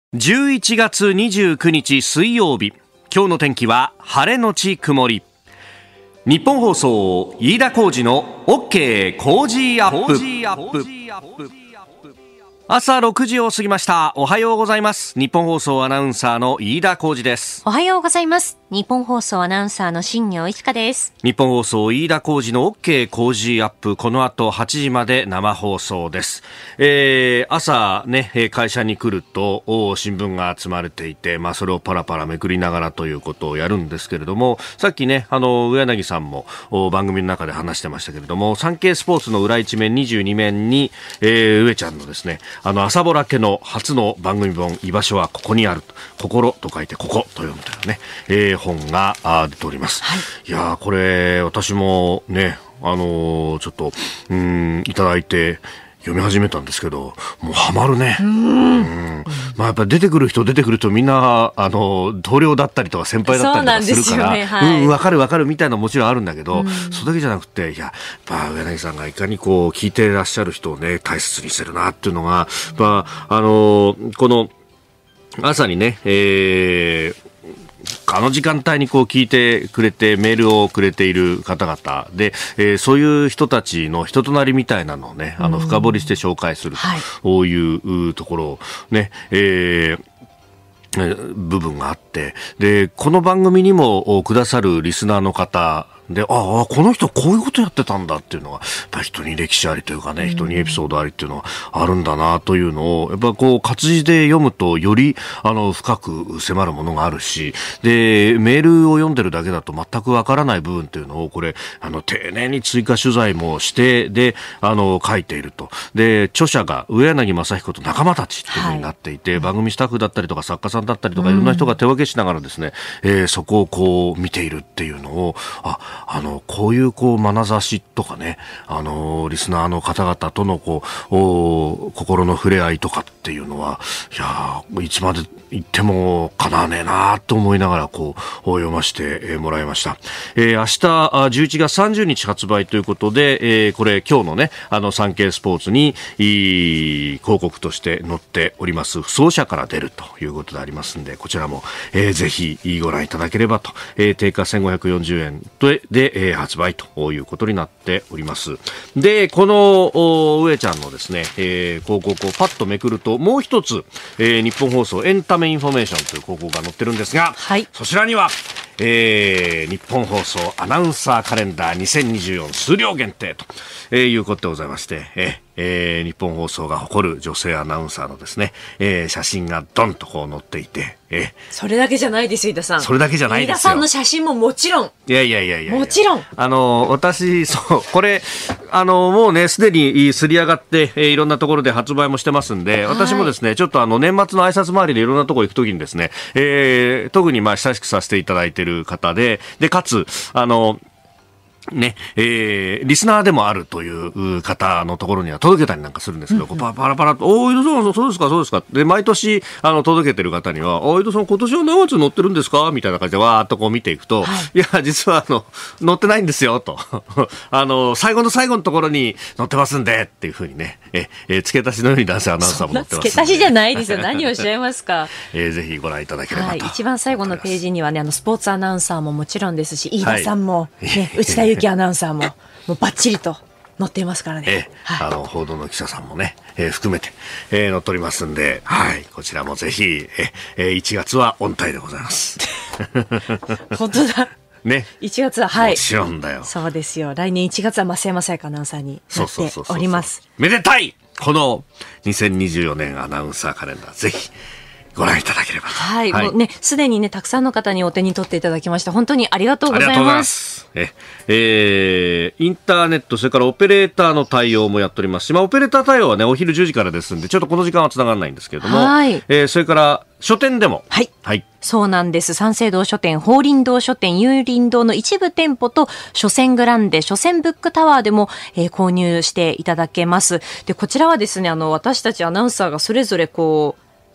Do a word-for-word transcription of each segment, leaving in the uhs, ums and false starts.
じゅういちがつにじゅうくにち水曜日、今日の天気は晴れのち曇り。日本放送飯田浩司の OK 工事アップ。朝ろくじを過ぎました。おはようございます。日本放送アナウンサーの飯田浩司です。 おはようございます。日本放送アナウンサーの新業一華です。 日本放送飯田浩司の OK 工事アップ、この後はちじまで生放送です。えー、朝ね、会社に来ると新聞が積まれていて、まあ、それをパラパラめくりながらということをやるんですけれども、さっきね、あの上柳さんも番組の中で話してましたけれども、サンケイスポーツの裏一面にじゅうにめんに、えー、上ちゃんのですね、あの朝ぼら家の初の番組本、居場所はここにある、心と書いてここと読むというね、えー、本が出ております。はい、いやー、これ私もね、あのー、ちょっとうーんいただいて読み始めたんですけど、もうハマるね。うんうんまあ、やっぱり出てくる人出てくるとみんなあの同僚だったりとか先輩だったりとかするから、う、ねはい、うん分かる分かるみたいなのもちろんあるんだけど、うん、それだけじゃなくて、いや、まあ、上柳さんがいかにこう聞いていらっしゃる人をね大切にしてるなっていうのが、まあ、あのこの朝にね、えーあの時間帯にこう聞いてくれてメールをくれている方々で、えー、そういう人たちの人となりみたいなのをね、あの深掘りして紹介するというところをね、えー部分があって、でこの番組にもくださるリスナーの方で、ああこの人こういうことやってたんだっていうのがやっぱ人に歴史ありというかね、人にエピソードありっていうのはあるんだなというのをやっぱこう活字で読むとよりあの深く迫るものがあるし、でメールを読んでるだけだと全くわからない部分っていうのをこれあの丁寧に追加取材もしてであの書いていると。で著者が上柳正彦と仲間たちっていう風になっていて、はい、番組スタッフだったりとか作家さんだったりとかいろんな人が手分けしながらですね、えー、そこをこう見ているっていうのをああのこういうこう眼差しとかね、あのリスナーの方々とのこうお心の触れ合いとかっていうのは、いやいつまで言ってもかなわねえなと思いながらこう読ませてもらいました。えー、明日じゅういちがつさんじゅうにち発売ということで、えー、これ今日のねあのサンケイスポーツにいい広告として載っております奏者から出るということでありますんで、こちらも、えー、ぜひご覧いただければと、えー、定価せんごひゃくよんじゅうえんで、でえー、発売ということになっております。でこの上ちゃんのですね、えー、広告をパッとめくるともう一つ、えー、日本放送エンタメインフォメーションという広告が載ってるんですが、はい、そちらには、えー、日本放送アナウンサーカレンダーにせんにじゅうよん数量限定と、えー、いうことでございまして、えーえー、日本放送が誇る女性アナウンサーのですね、えー、写真がドンとこう載っていて、えー、 それだけじゃないですよ、飯田さん。 それだけじゃないですよ。 飯田さんの写真ももちろん。 いやいやいやいやいや、 もちろん。 あの私そうこれあのもうねすでにすり上がって、えー、いろんなところで発売もしてますんで、私もですねちょっとあの年末の挨拶回りでいろんなところ行くときにですね、えー、特にまあ親しくさせていただいている方で、でかつあのねえー、リスナーでもあるという方のところには届けたりなんかするんですけど、うんうん、パラパラと、おー、井戸さん、そうですか、そうですか。で、毎年、あの、届けてる方には、おー、井戸さん、今年は何月載ってるんですかみたいな感じで、わーっとこう見ていくと、はい、いや、実は、あの、載ってないんですよ、と。あの、最後の最後のところに載ってますんで、っていうふうにね、え、え、付け足しのように男性アナウンサーも載ってますんで。 付け足しじゃないですよ。何をおっしゃいますか。 えー、ぜひご覧いただければと、はい。 一番最後のページにはね、あの、スポーツアナウンサーももちろんですし、飯田さんも、ね、はい、内田有紀アナウンサーも、もうバッチリと載っていますからね。 えーはい、あの報道の記者さんもね、えー、含めて、えー、載っておりますんで、はい、こちらもぜひ、えー、いちがつはオンタイでございます。 本当だ。 ね、 いちがつは、はい、 もちろんだよ。 そうですよ。来年いちがつは増山さやかアナウンサーになっております。 めでたいこのにせんにじゅうよねんアナウンサーカレンダー、ぜひご覧いただければと。 はい、はい、もうね、すでにね、たくさんの方にお手に取っていただきました。本当にありがとうございます。ありがとうございます。 え、えー、インターネット、それからオペレーターの対応もやっておりますし、まあ、オペレーター対応はね、お昼じゅうじからですんで、ちょっとこの時間は繋がらないんですけれども、はい、えー、それから書店でも、 はい、 はい、 そうなんです。三省堂書店、法輪堂書店、有林堂の一部店舗と、書店グランデ、書店ブックタワーでも、えー、購入していただけます。で、こちらはですね、あの、私たちアナウンサーがそれぞれこう、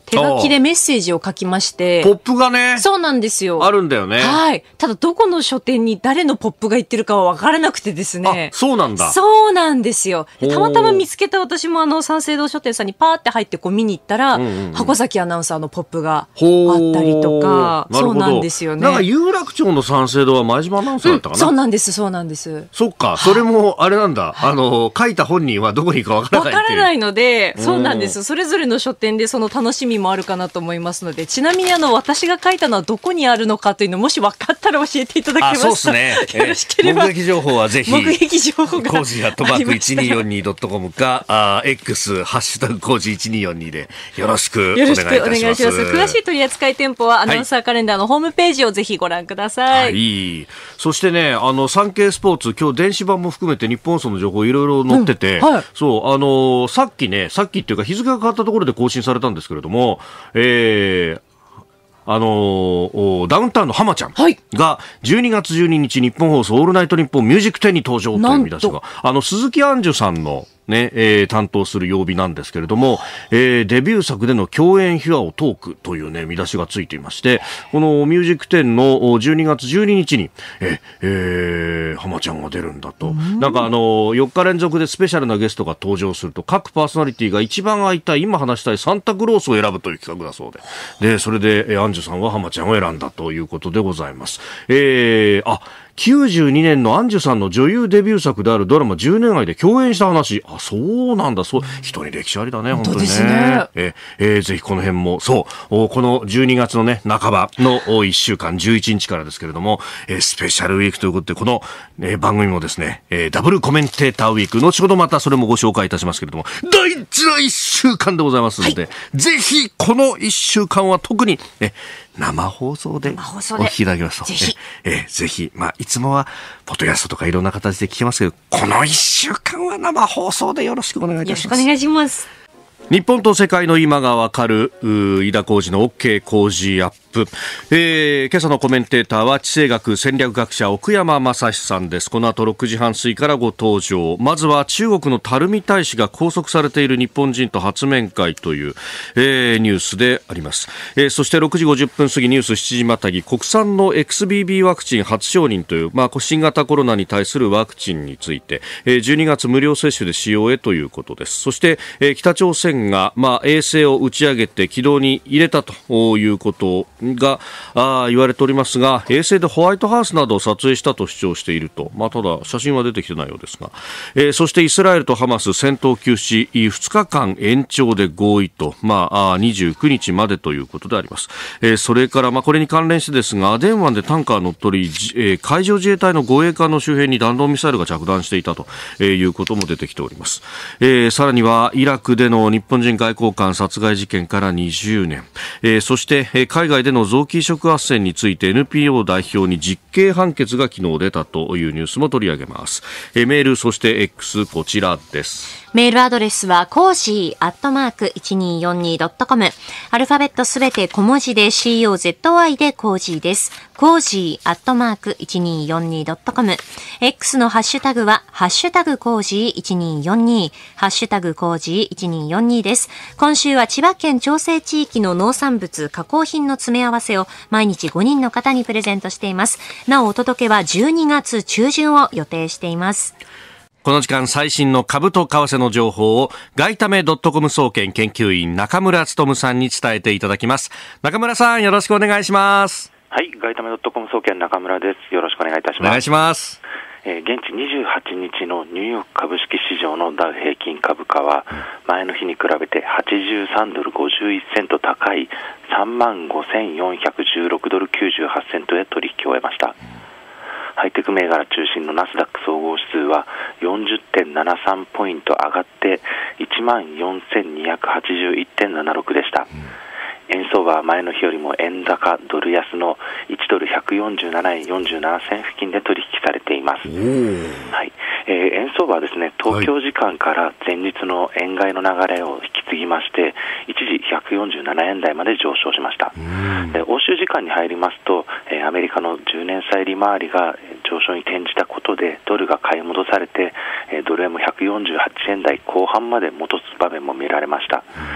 手書きでメッセージを書きまして。 ポップがね。 そうなんですよ。 あるんだよね。 はい。ただどこの書店に誰のポップが言ってるかは分からなくてですね。 あ、そうなんだ。 そうなんですよ。たまたま見つけた私もあの三省堂書店さんにパーって入ってこう見に行ったら、うんうんうん、箱崎アナウンサーのポップがあったりとか。そうなんですよね。 なんか有楽町の三省堂は前島アナウンサーだったかな、 うん、そうなんです、そうなんです。 そっか、それもあれなんだ。あの、書いた本人はどこに行くかわからないっていう。 わからないので、そうなんです。それぞれの書店でその楽しみもあるかなと思いますので、ちなみにあの、私が書いたのはどこにあるのかというのもし分かったら教えていただけますか。 あ、そうですね。 よろしければ。 目撃情報はぜひ。 目撃情報が。 コージーアットマーク いちにーよんにードットコム か、あ X、ハッシュタグコージーいちにーよんにーでよろしくお願いいたします。よろしくお願いします。 詳しい取扱店舗はアナウンサーカレンダーのホームページをぜひご覧ください。 はい。そしてね、あの、サンケイスポーツ、今日電子版も含めて日本放送の情報いろいろ載ってて、うんはい、そう、あのー、さっきね、さっきっていうか日付が変わったところで更新されたんですけれども、えー、あのー、ダウンタウンの浜ちゃんがじゅうにがつじゅうににち日本放送オールナイトニッポンミュージックテンに登場という見出しが、あの鈴木杏樹さんのね、えー、担当する曜日なんですけれども、えー、デビュー作での共演秘話をトークというね見出しがついていまして、このミュージックテンのじゅうにがつじゅうににちにえ、えー、浜ちゃんが出るんだと、なんかあのよっか連続でスペシャルなゲストが登場すると各パーソナリティが一番会いたい今話したいサンタクロースを選ぶという企画だそうで、でそれで、えー、アンジュさんは浜ちゃんを選んだということでございます。えー、あきゅうじゅうにねんのアンジュさんの女優デビュー作であるドラマじゅうねん愛で共演した話。あ、そうなんだ。そう、人に歴史ありだね、本当にね。 本当ですね。 ええー、ぜひこの辺も、そう、このじゅうにがつのね、半ばのいっしゅうかん、じゅういちにちからですけれども、えー、スペシャルウィークということで、この、えー、番組もですね、えー、ダブルコメンテーターウィーク、後ほどまたそれもご紹介いたしますけれども、大事ないっしゅうかんでございますので、はい、ぜひこのいっしゅうかんは特に、え生放送でお聞きいただきますと、ぜひ、ええぜひ、まあ、いつもはポッドキャストとかいろんな形で聞けますけど、このいっしゅうかんは生放送でよろしくお願いいたします。 よろしくお願いします。 日本と世界の今がわかる飯田浩司の OK 工事アップ、えー、今朝のコメンテーターは地政学戦略学者奥山正史さんです。この後ろくじはん過ぎからご登場。まずは中国の垂水大使が拘束されている日本人と初面会という、えー、ニュースであります、えー、そしてろくじごじゅっぷん過ぎニュースしちじまたぎ、国産の エックスビービー ワクチン初承認という、まあ、新型コロナに対するワクチンについて、えー、じゅうにがつ無料接種で使用へということです。そして、えー、北朝鮮が、まあ、衛星を打ち上げて軌道に入れたということがあ言われておりますが、衛星でホワイトハウスなどを撮影したと主張していると、まあ、ただ写真は出てきてないようですが、えー、そしてイスラエルとハマス戦闘休止ふつかかん延長で合意と、まあ、にじゅうくにちまでということであります。えー、それから、まあ、これに関連してですが、アデン湾でタンカー乗っ取り、えー、海上自衛隊の護衛艦の周辺に弾道ミサイルが着弾していたということも出てきております。えー、さらにはイラクでの日本人外交官殺害事件からにじゅうねん、えー、そして、えー、海外での臓器移植斡旋について エヌピーオー 代表に実刑判決が昨日出たというニュースも取り上げます。えー、メールそして X こちらです。 メールアドレスはコージーアットマーク いちにーよんにードットコム、 アルファベットすべて小文字で コーズイ でコージーです。コージーアットマーク いちにーよんにードットコム、 X のハッシュタグはハッシュタグコージーいちにーよんにー、ハッシュタグコージーいちにーよんにーです。今週は千葉県長生地域の農産物加工品の詰め合わせを毎日ごにんの方にプレゼントしています。なおお届けはじゅうにがつちゅうじゅんを予定しています。 この時間最新の株と為替の情報を外為 .com 総研研究員中村努さんに伝えていただきます。中村さん、よろしくお願いします。 はい、外為 .com 総研中村です。よろしくお願いいたします。 お願いします。 えー、現地にじゅうはちにちのニューヨーク株式市場のダウ平均株価は前の日に比べてはちじゅうさんドルごじゅういっセント高い さんまんごせんよんひゃくじゅうろくドルきゅうじゅうはちセントへ取引を終えました。ハイテク銘柄中心のナスダック総合指数は よんじゅってんななさん ポイント上がっていちまんよんせんにひゃくはちじゅういってんななろくでした。円相場は前の日よりも円高ドル安のいちドルひゃくよんじゅうななえんよんじゅうななせん付近で取引されています。はい、えー、円相場はですね、東京時間から前日の円買いの流れを引き継ぎまして、一時ひゃくよんじゅうななえん台まで上昇しました。で、欧州時間に入りますと、えー、アメリカのじゅうねん債利回りが上昇に転じたことでドルが買い戻されて、えー、ドル円もひゃくよんじゅうはちえん台後半まで戻す場面も見られました。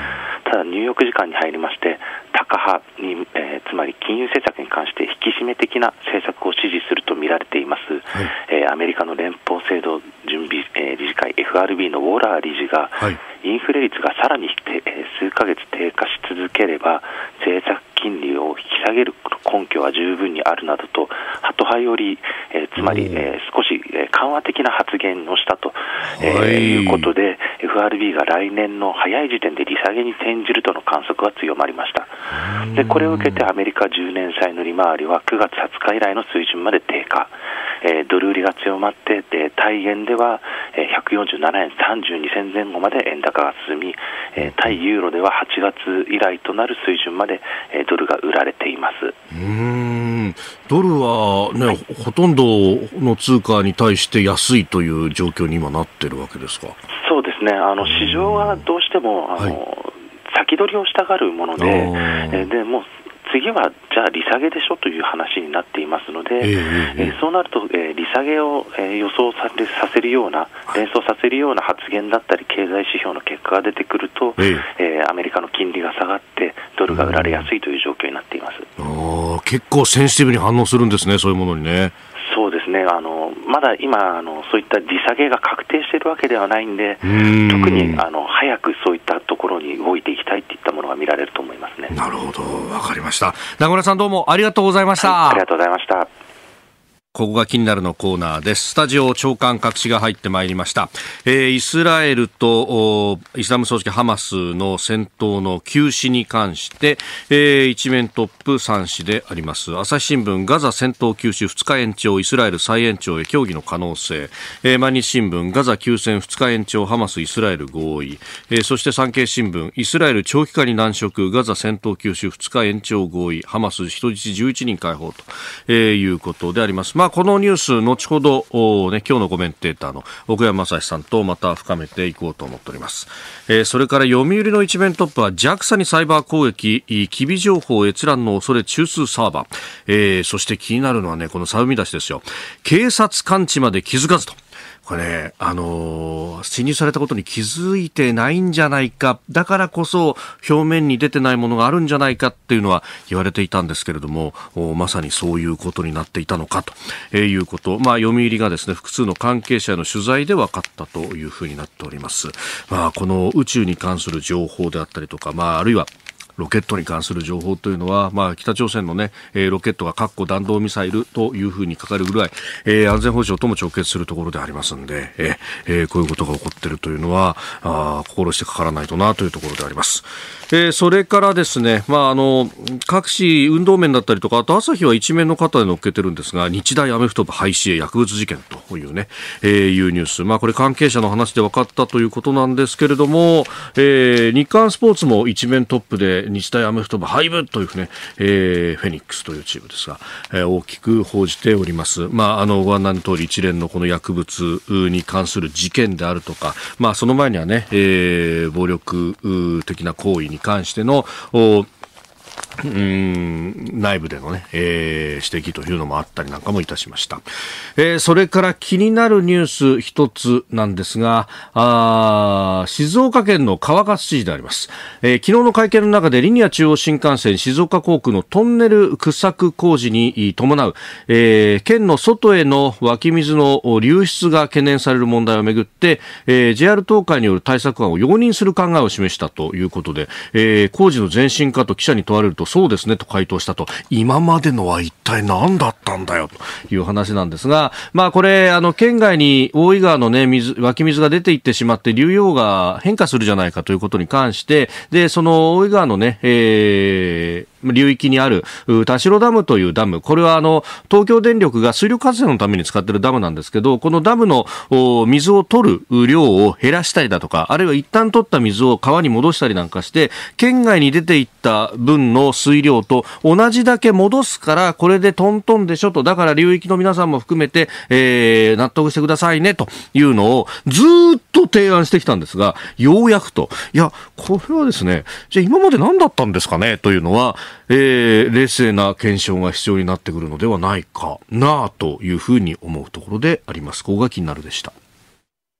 ただニューヨーク時間に入りましてタカ派に、えー、つまり金融政策に関して引き締め的な政策を支持すると見られています、はい、えー、アメリカの連邦制度準備、えー、理事会 エフアールビー のウォーラー理事が、はい、インフレ率がさらに、えー、数ヶ月低下し続ければ政策金利を引き下げる根拠は十分にあるなどとハト派より、えー、つまり、えー、少し、えー、緩和的な発言をしたと、えーはい、いうことで エフアールビー が来年の早い時点で利下げに転じるとの観測が強まりました。でこれを受けてアメリカじゅうねん債の利回りはくがつはつか以来の水準まで低下、えー、ドル売りが強まって、えー、対円では、えー、ひゃくよんじゅうななえんさんじゅうにせん前後まで円高が進み、えー、対ユーロでははちがつ以来となる水準まで、えー、ドルが売られています。 うーんドルは、ね、はい、ほとんどの通貨に対して安いという状況に今なっているわけですか。 そうですね、あの市場はどうしてもあの、はい、先取りをしたがるもので、えー、でもう次はじゃあ利下げでしょという話になっていますので、えーえー、そうなると、えー、利下げを、えー、予想されさせるような連想させるような発言だったり経済指標の結果が出てくると、えーえー、アメリカの金利が下がってドルが売られやすいという状況になっています。 あ、結構センシティブに反応するんですね、そういうものにね。 そうですね、あのまだ今あのそういった利下げが確定しているわけではないんで、ん特にあの早くそういったところに動いていきたいといったものが見られると思いますね。 なるほど、わかりました。名村さんどうもありがとうございました。 はい、ありがとうございました。 ここが気になるのコーナーです。スタジオ長官各紙が入ってまいりました。えー、イスラエルとイスラム組織ハマスの戦闘の休止に関して、えー、一面トップさん紙であります。朝日新聞、ガザ戦闘休止ふつか延長、イスラエル再延長へ協議の可能性。えー、毎日新聞、ガザ休戦ふつか延長、ハマスイスラエル合意。えー、そして産経新聞、イスラエル長期化に難色、ガザ戦闘休止ふつか延長合意、ハマス人質じゅういちにん解放と、えー、いうことであります。まあこのニュース後ほど、ね、今日のコメンテーターの奥山正史さんとまた深めていこうと思っております。えー、それから読売の一面トップは ジャクサ にサイバー攻撃、機微情報閲覧の恐れ中枢サーバー、えー、そして気になるのはねこのサウ見出しですよ。警察感知まで気づかずと。これね、あのー、侵入されたことに気づいてないんじゃないか、だからこそ表面に出てないものがあるんじゃないかっていうのは言われていたんですけれども、まさにそういうことになっていたのかと、えー、いうこと、まあ、読売がですね複数の関係者の取材で分かったというふうになっております。まあ、この宇宙に関する情報であったりとか、まあ、あるいはロケットに関する情報というのは、まあ、北朝鮮の、ねえー、ロケットが核固弾道ミサイルというふうに書かれるぐらい、えー、安全保障とも直結するところでありますので、えーえー、こういうことが起こっているというのはあ心してかからないとなというところであります。えー、それからですね、まあ、あの各紙運動面だったりとか、あと朝日は一面の方で載っけてるんですが、日大アメフト部廃止へ薬物事件というね、えー、いうニュース、まあ、これ関係者の話で分かったということなんですけれども、えー、日刊スポーツも一面トップで日大アメフト部廃部というね、えー、フェニックスというチームですが、えー、大きく報じております。まあ、あのご案内の通り一連のこの薬物に関する事件であるとか、まあ、その前にはね、えー、暴力的な行為に関してのうーん内部での、ねえー、指摘というのもあったりなんかもいたしました。えー、それから気になるニュース一つなんですが、あ静岡県の川勝知事であります。えー、昨日の会見の中でリニア中央新幹線静岡工区のトンネル掘削工事に伴う、えー、県の外への湧き水の流出が懸念される問題をめぐって、えー、ジェイアール 東海による対策案を容認する考えを示したということで、えー、工事の前進かと記者に問われるとそうですねと回答したと。今までのは一体何だったんだよという話なんですが、まあこれあの県外に大井川のね水湧き水が出ていってしまって流量が変化するじゃないかということに関して、でその大井川のね、えー流域にある田代ダムというダム、これはあの東京電力が水力発電のために使っているダムなんですけど、このダムの水を取る量を減らしたりだとか、あるいは一旦取った水を川に戻したりなんかして県外に出ていった分の水量と同じだけ戻すから、これでトントンでしょと、だから流域の皆さんも含めて、えー、納得してくださいねというのをずっと提案してきたんですが、ようやくと、いやこれはですね、じゃあ今まで何だったんですかねというのは、えー、冷静な検証が必要になってくるのではないかなというふうに思うところであります。ここが気になるでした。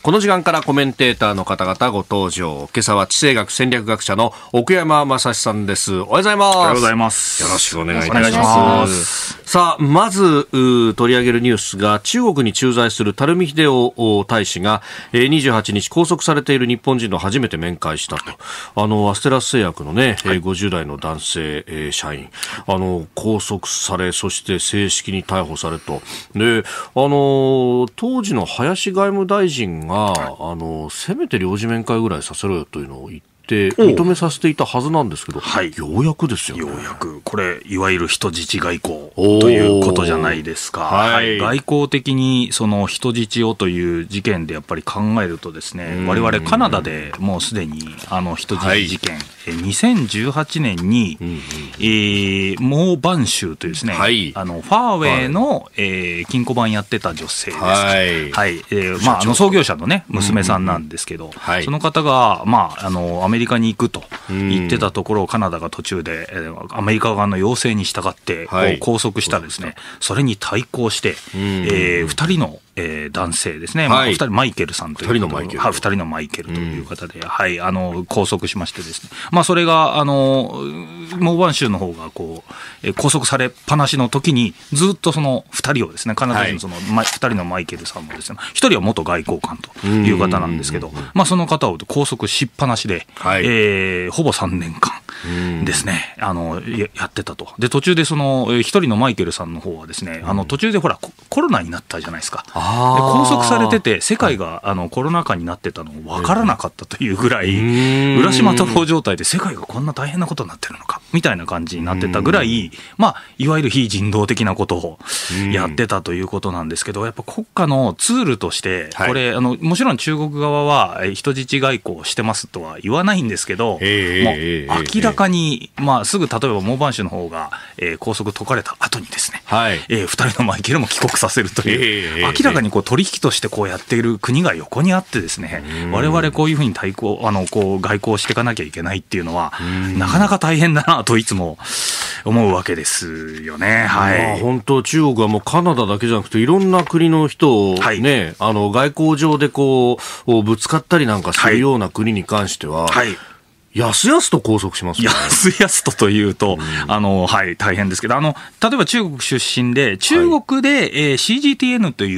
この時間からコメンテーターの方々ご登場。今朝は地政学戦略学者の奥山正史さんです。おはようございます。 おはようございます。 よろしくお願いいたします。さあ、まず取り上げるニュースが、中国に駐在する垂秀夫大使がにじゅうはちにち拘束されている日本人と初めて面会したと。あのアステラス製薬のね、はい、ごじゅう代の男性社員、あの拘束され、そして正式に逮捕されと。で、あの当時の林外務大臣が、はい、あのせめて領事面会ぐらいさせろよというのを言って認めさせていたはずなんですけど、はい、ようやくですよね。 ようやくこれいわゆる人質外交ということじゃないですか、はい、外交的にその人質をという事件でやっぱり考えるとですね、我々カナダでもうすでにあの人質事件、はい、にせんじゅうはちねんに、うんうん、えー、モー・バンシューというですね、はい、あのファーウェイの、はい、えー、金庫番やってた女性です、はいはい、えーまあ、あの創業者の、ね、娘さんなんですけど、うんうんうん、はい、その方が、まあ、あのアメリカに行くと言ってたところをカナダが途中で、えー、アメリカ側の要請に従って、はい、拘束したですね、それに対抗して、えー、ふたりのえー、男性ですね、はい、まあ、ふたりマイケルさんというふたりのマイケル、はい、ふたりのマイケルという方で、うん、はい、あの拘束しましてですね、まあ、それがあのモーバン州の方がこう、えー、拘束されっぱなしの時にずっとそのふたりをですね、カナダ人のその、はい、ふたりのマイケルさんもですね、ひとりは元外交官という方なんですけど、まあ、その方を拘束しっぱなしで、はい、えー、ほぼさんねんかんですね、あの や, やってたと。で途中でそのひとりのマイケルさんの方はですね、あの途中でほらコロナになったじゃないですか。で拘束されてて世界があのコロナ禍になってたの分からなかったというぐらい、浦島太郎状態で世界がこんな大変なことになってるのかみたいな感じになってたぐらい、まあ、いわゆる非人道的なことをやってたということなんですけど、やっぱ国家のツールとしてこれ、はい、あのもちろん中国側は人質外交してますとは言わないんですけど、もう明らかに、まあ、すぐ例えばモーバン州の方が、えー、拘束解かれた後にですね、はい、えー、ふたりのマイケルも帰国させるという、明らかにこう取引としてこうやっている国が横にあってですね、我々こういうふうに対抗あのこう外交していかなきゃいけないっていうのはなかなか大変だなといつも思うわけですよね。はい、まあ、本当中国はもうカナダだけじゃなくていろんな国の人を、ね、はい、あの外交上でこうぶつかったりなんかするような国に関しては、はいはい、やすやすと拘束しますよね。 やすやすとというと、うん、あのはい、大変ですけど、あの例えば中国出身で中国で、はい、えー、シージーティーエヌ という、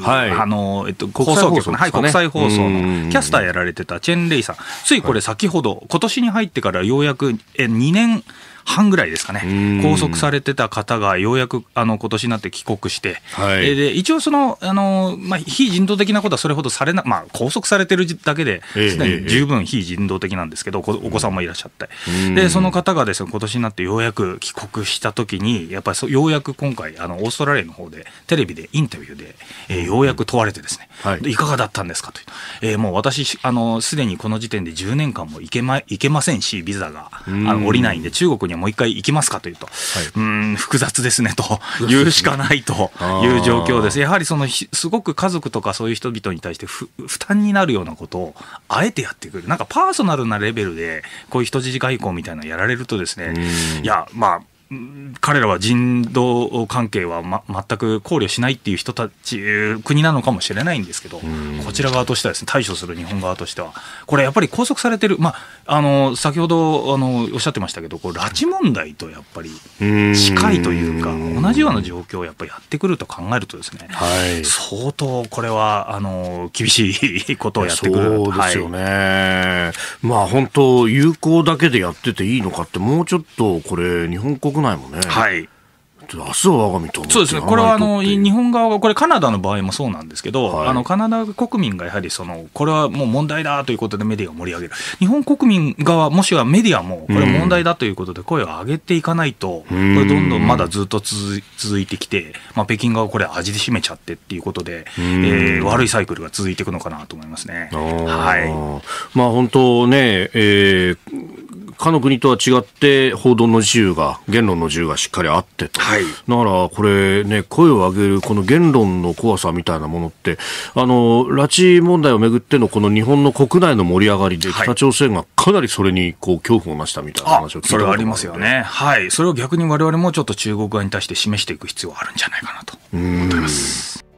はい、あのえっと、放送局の、はい、国際放送のキャスターやられてたチェン・レイさん、ついこれ先ほど、はい、今年に入ってからようやくえにねんはんぐらいですかね、拘束されてた方がようやくあの今年になって帰国して、はい、で一応そのあの、まあ、非人道的なことはそれほどされな、まあ、拘束されてるだけですでに十分非人道的なんですけど、お子さんもいらっしゃって、でその方がですね、今年になってようやく帰国したときに、やっぱりようやく今回あのオーストラリアの方でテレビでインタビューで、えー、ようやく問われてですね、はい、いかがだったんですかという、えー、もう私あのすでにこの時点でじゅうねんかんも行けま、行けませんし、ビザがあの降りないんで中国にもう一回行きますかというと、はい、うーん複雑ですねと言うしかないという状況です。やはりそのすごく家族とかそういう人々に対して負担になるようなことをあえてやってくる、なんかパーソナルなレベルでこういう人質外交みたいなのやられるとですね、いやまあ彼らは人道関係は、ま、全く考慮しないっていう人たち国なのかもしれないんですけど、こちら側としてはですね、対処する日本側としてはこれやっぱり拘束されてる、まあ、あの先ほどあのおっしゃってましたけど、こう拉致問題とやっぱり近いというか同じような状況をやっぱりやってくると考えるとですね、はい、相当これはあの厳しいことをやってくる。 そうですよね、はい、まあ本当友好だけでやってていいのかって、もうちょっとこれ日本国ないもんね。はい。明日は我が身と思って。 そうですね。これはあの日本側が、これカナダの場合もそうなんですけど、はい、あのカナダ国民がやはりそのこれはもう問題だということでメディアを盛り上げる。日本国民側もしくはメディアもこれ問題だということで声を上げていかないと、これどんどんまだずっと続いてきて、まあ、北京側これ味で占めちゃってっていうことで、えー、悪いサイクルが続いていくのかなと思いますね。はい。 まあ本当ね、えー他の国とは違って報道の自由が、言論の自由がしっかりあってと、はい、だからこれね、声を上げるこの言論の怖さみたいなものって、あの拉致問題をめぐってのこの日本の国内の盛り上がりで、北朝鮮がかなりそれにこう恐怖をなしたみたいな話を聞いたことがあるので、 それはありますよね。はい、それを逆に我々もちょっと中国側に対して示していく必要があるんじゃないかなと思っています。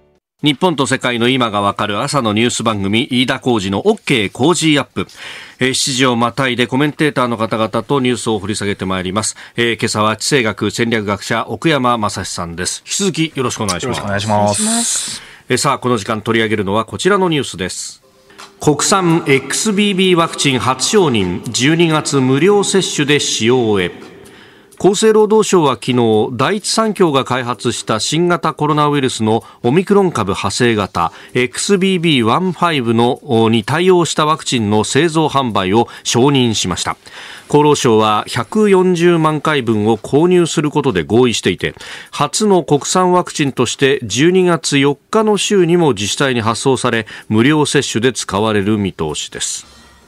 日本と世界の今がわかる朝のニュース番組、飯田浩司の OK 工事アップ。えー、しちじをまたいでコメンテーターの方々とニュースを掘り下げてまいります。えー、今朝は地政学戦略学者奥山正史さんです。引き続きよろしくお願いします。 よろしくお願いします。 えー、さあこの時間取り上げるのはこちらのニュースです。国産 エックスビービー ワクチン初承認、じゅうにがつ無料接種で使用へ。厚生労働省は昨日、第一三共が開発した新型コロナウイルスのオミクロン株派生型 エックスビービーじゅうご のに対応したワクチンの製造販売を承認しました。厚労省はひゃくよんじゅうまんかいぶんを購入することで合意していて、初の国産ワクチンとしてじゅうにがつよっかの週にも自治体に発送され、無料接種で使われる見通しです。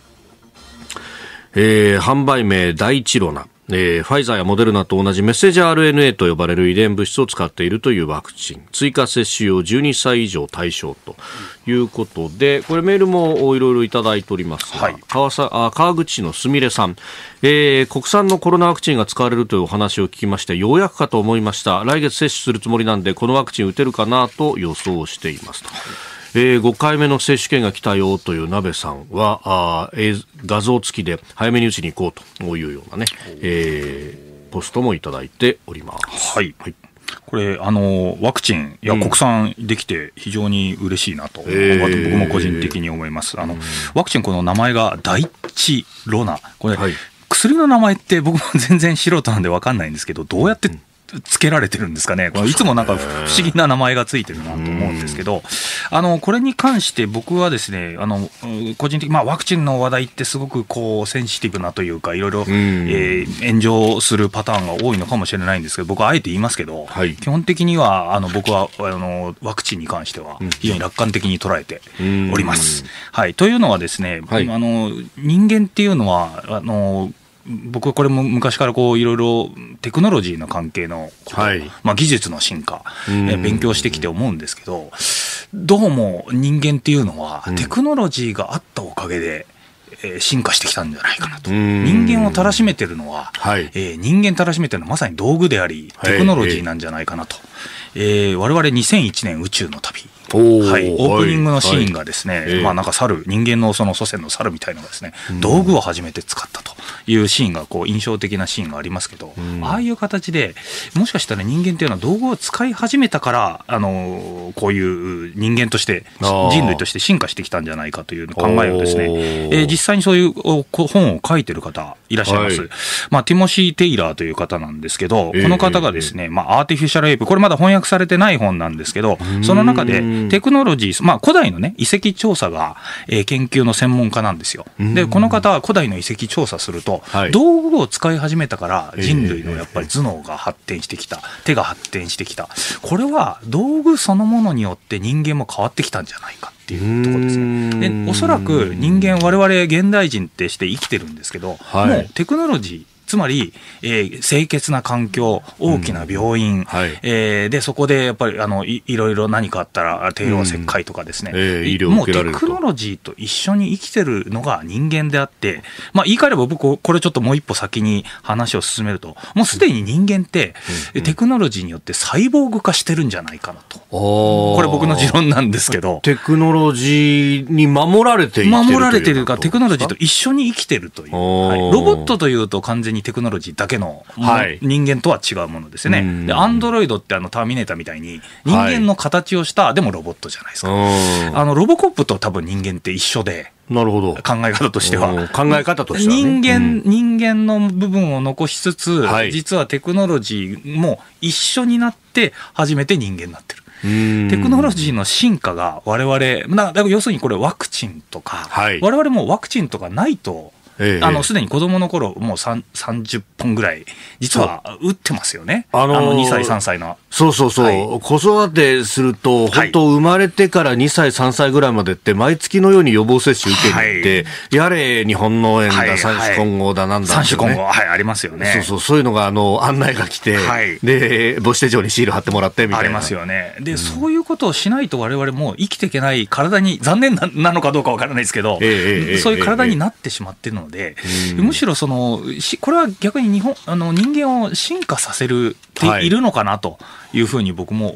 えー、販売名第一ロナ。えー、ファイザーやモデルナと同じメッセージ アールエヌエー と呼ばれる遺伝物質を使っているというワクチン、追加接種用じゅうにさい以上対象ということで、これメールもいろいろいただいておりますが、はい、川さあ川口市のすみれさん、えー、国産のコロナワクチンが使われるというお話を聞きまして、ようやくかと思いました。来月接種するつもりなんでこのワクチン打てるかなと予想していますと。えー、ごかいめの接種券が来たよという鍋さんはあ、えー、画像付きで早めに打ちに行こうというようなね、えー、ポストもいただいております。 はい、はい、これあのワクチンいや、うん、国産できて非常に嬉しいなと、えー、僕も個人的に思います。あの、うん、ワクチンこの名前が第一ロナ、これ、はい、薬の名前って僕も全然素人なんで分かんないんですけど、どうやってつけられてるんですかね。いつもなんか不思議な名前がついてるなと思うんですけど、あのこれに関して僕はですね、あの個人的に、まあ、ワクチンの話題ってすごくこうセンシティブなというか、いろいろ、えー、炎上するパターンが多いのかもしれないんですけど、僕はあえて言いますけど、はい、基本的にはあの僕はあのワクチンに関しては非常に楽観的に捉えております。はい、というのはですね、はい、あの人間っていうのはあの僕はこれも昔からこういろいろテクノロジーの関係のこと、はい、まあ、技術の進化、え勉強してきて思うんですけど、どうも人間っていうのはテクノロジーがあったおかげで、えー、進化してきたんじゃないかなと。人間をたらしめてるのは、はい、えー、人間たらしめてるのはまさに道具でありテクノロジーなんじゃないかなと。はい、えー、我々にせんいちねん宇宙の旅、はい、オープニングのシーンがですね、はいはい、まあ、なんか猿、人間のその祖先の猿みたいなのがですね、道具を初めて使ったというシーンがこう印象的なシーンがありますけど、ああいう形でもしかしたら人間っていうのは道具を使い始めたから、あのこういう人間として人類として進化してきたんじゃないかという考えをですね、えー、実際にそういう本を書いてる方いらっしゃいます。はい、まあ、ティモシー・テイラーという方なんですけど、この方がですね、まあ、アーティフィシャルエイプ、これまだ翻訳されてない本なんですけど、その中でテクノロジー、まあ、古代のね遺跡調査が、えー、研究の専門家なんですよ。でこの方は古代の遺跡調査すると、はい、道具を使い始めたから人類のやっぱり頭脳が発展してきた、手が発展してきた、これは道具そのものによって人間も変わってきたんじゃないかっていうところですね。でおそらく人間、我々現代人ってして生きてるんですけど、はい、もうテクノロジー、つまり、えー、清潔な環境、大きな病院、うん、はい、えー、でそこでやっぱりあの い, いろいろ何かあったら帝王切開とかですね、うん、えー、医療を受けられると、もうテクノロジーと一緒に生きてるのが人間であって、まあ、言い換えれば僕これちょっともう一歩先に話を進めると、もうすでに人間って、うん、テクノロジーによってサイボーグ化してるんじゃないかなと、うん、これ僕の持論なんですけど、 テクノロジーに守られている守られているか、テクノロジーと一緒に生きてるという、はい、ロボットというと完全にテクノロジーだけの、はい、人間とは違うものですね。でアンドロイドってあのターミネーターみたいに人間の形をした、はい、でもロボットじゃないですか。あのロボコップと多分人間って一緒で、 なるほど、 考え方としては考え方としては、ね、 人間、うん、人間の部分を残しつつ、はい、実はテクノロジーも一緒になって初めて人間になってる。テクノロジーの進化が我々だから要するにこれワクチンとか、はい、我々もワクチンとかないと、ええ、あのすでに子どもの頃もうさんじゅっぽんぐらい実は打ってますよね。あのー、あのにさいさんさいの、 そうそうそう、はい、子育てすると本当生まれてからにさいさんさいぐらいまでって毎月のように予防接種受けに行って、はい、やれ日本脳炎だ、はい、三種混合だなんだ、ね、 三種混合、はい、ありますよね。 そうそう、そういうのがあの案内が来て、はい、で母子手帳にシール貼ってもらってみたいな、 ありますよね。で、うん、そういうことをしないと我々も生きていけない、体に残念 な, なのかどうかわからないですけど、えー、そういう体になってしまっているので、えーむしろそのこれは逆に日本あの人間を進化させるているのかなというふうに僕も思っ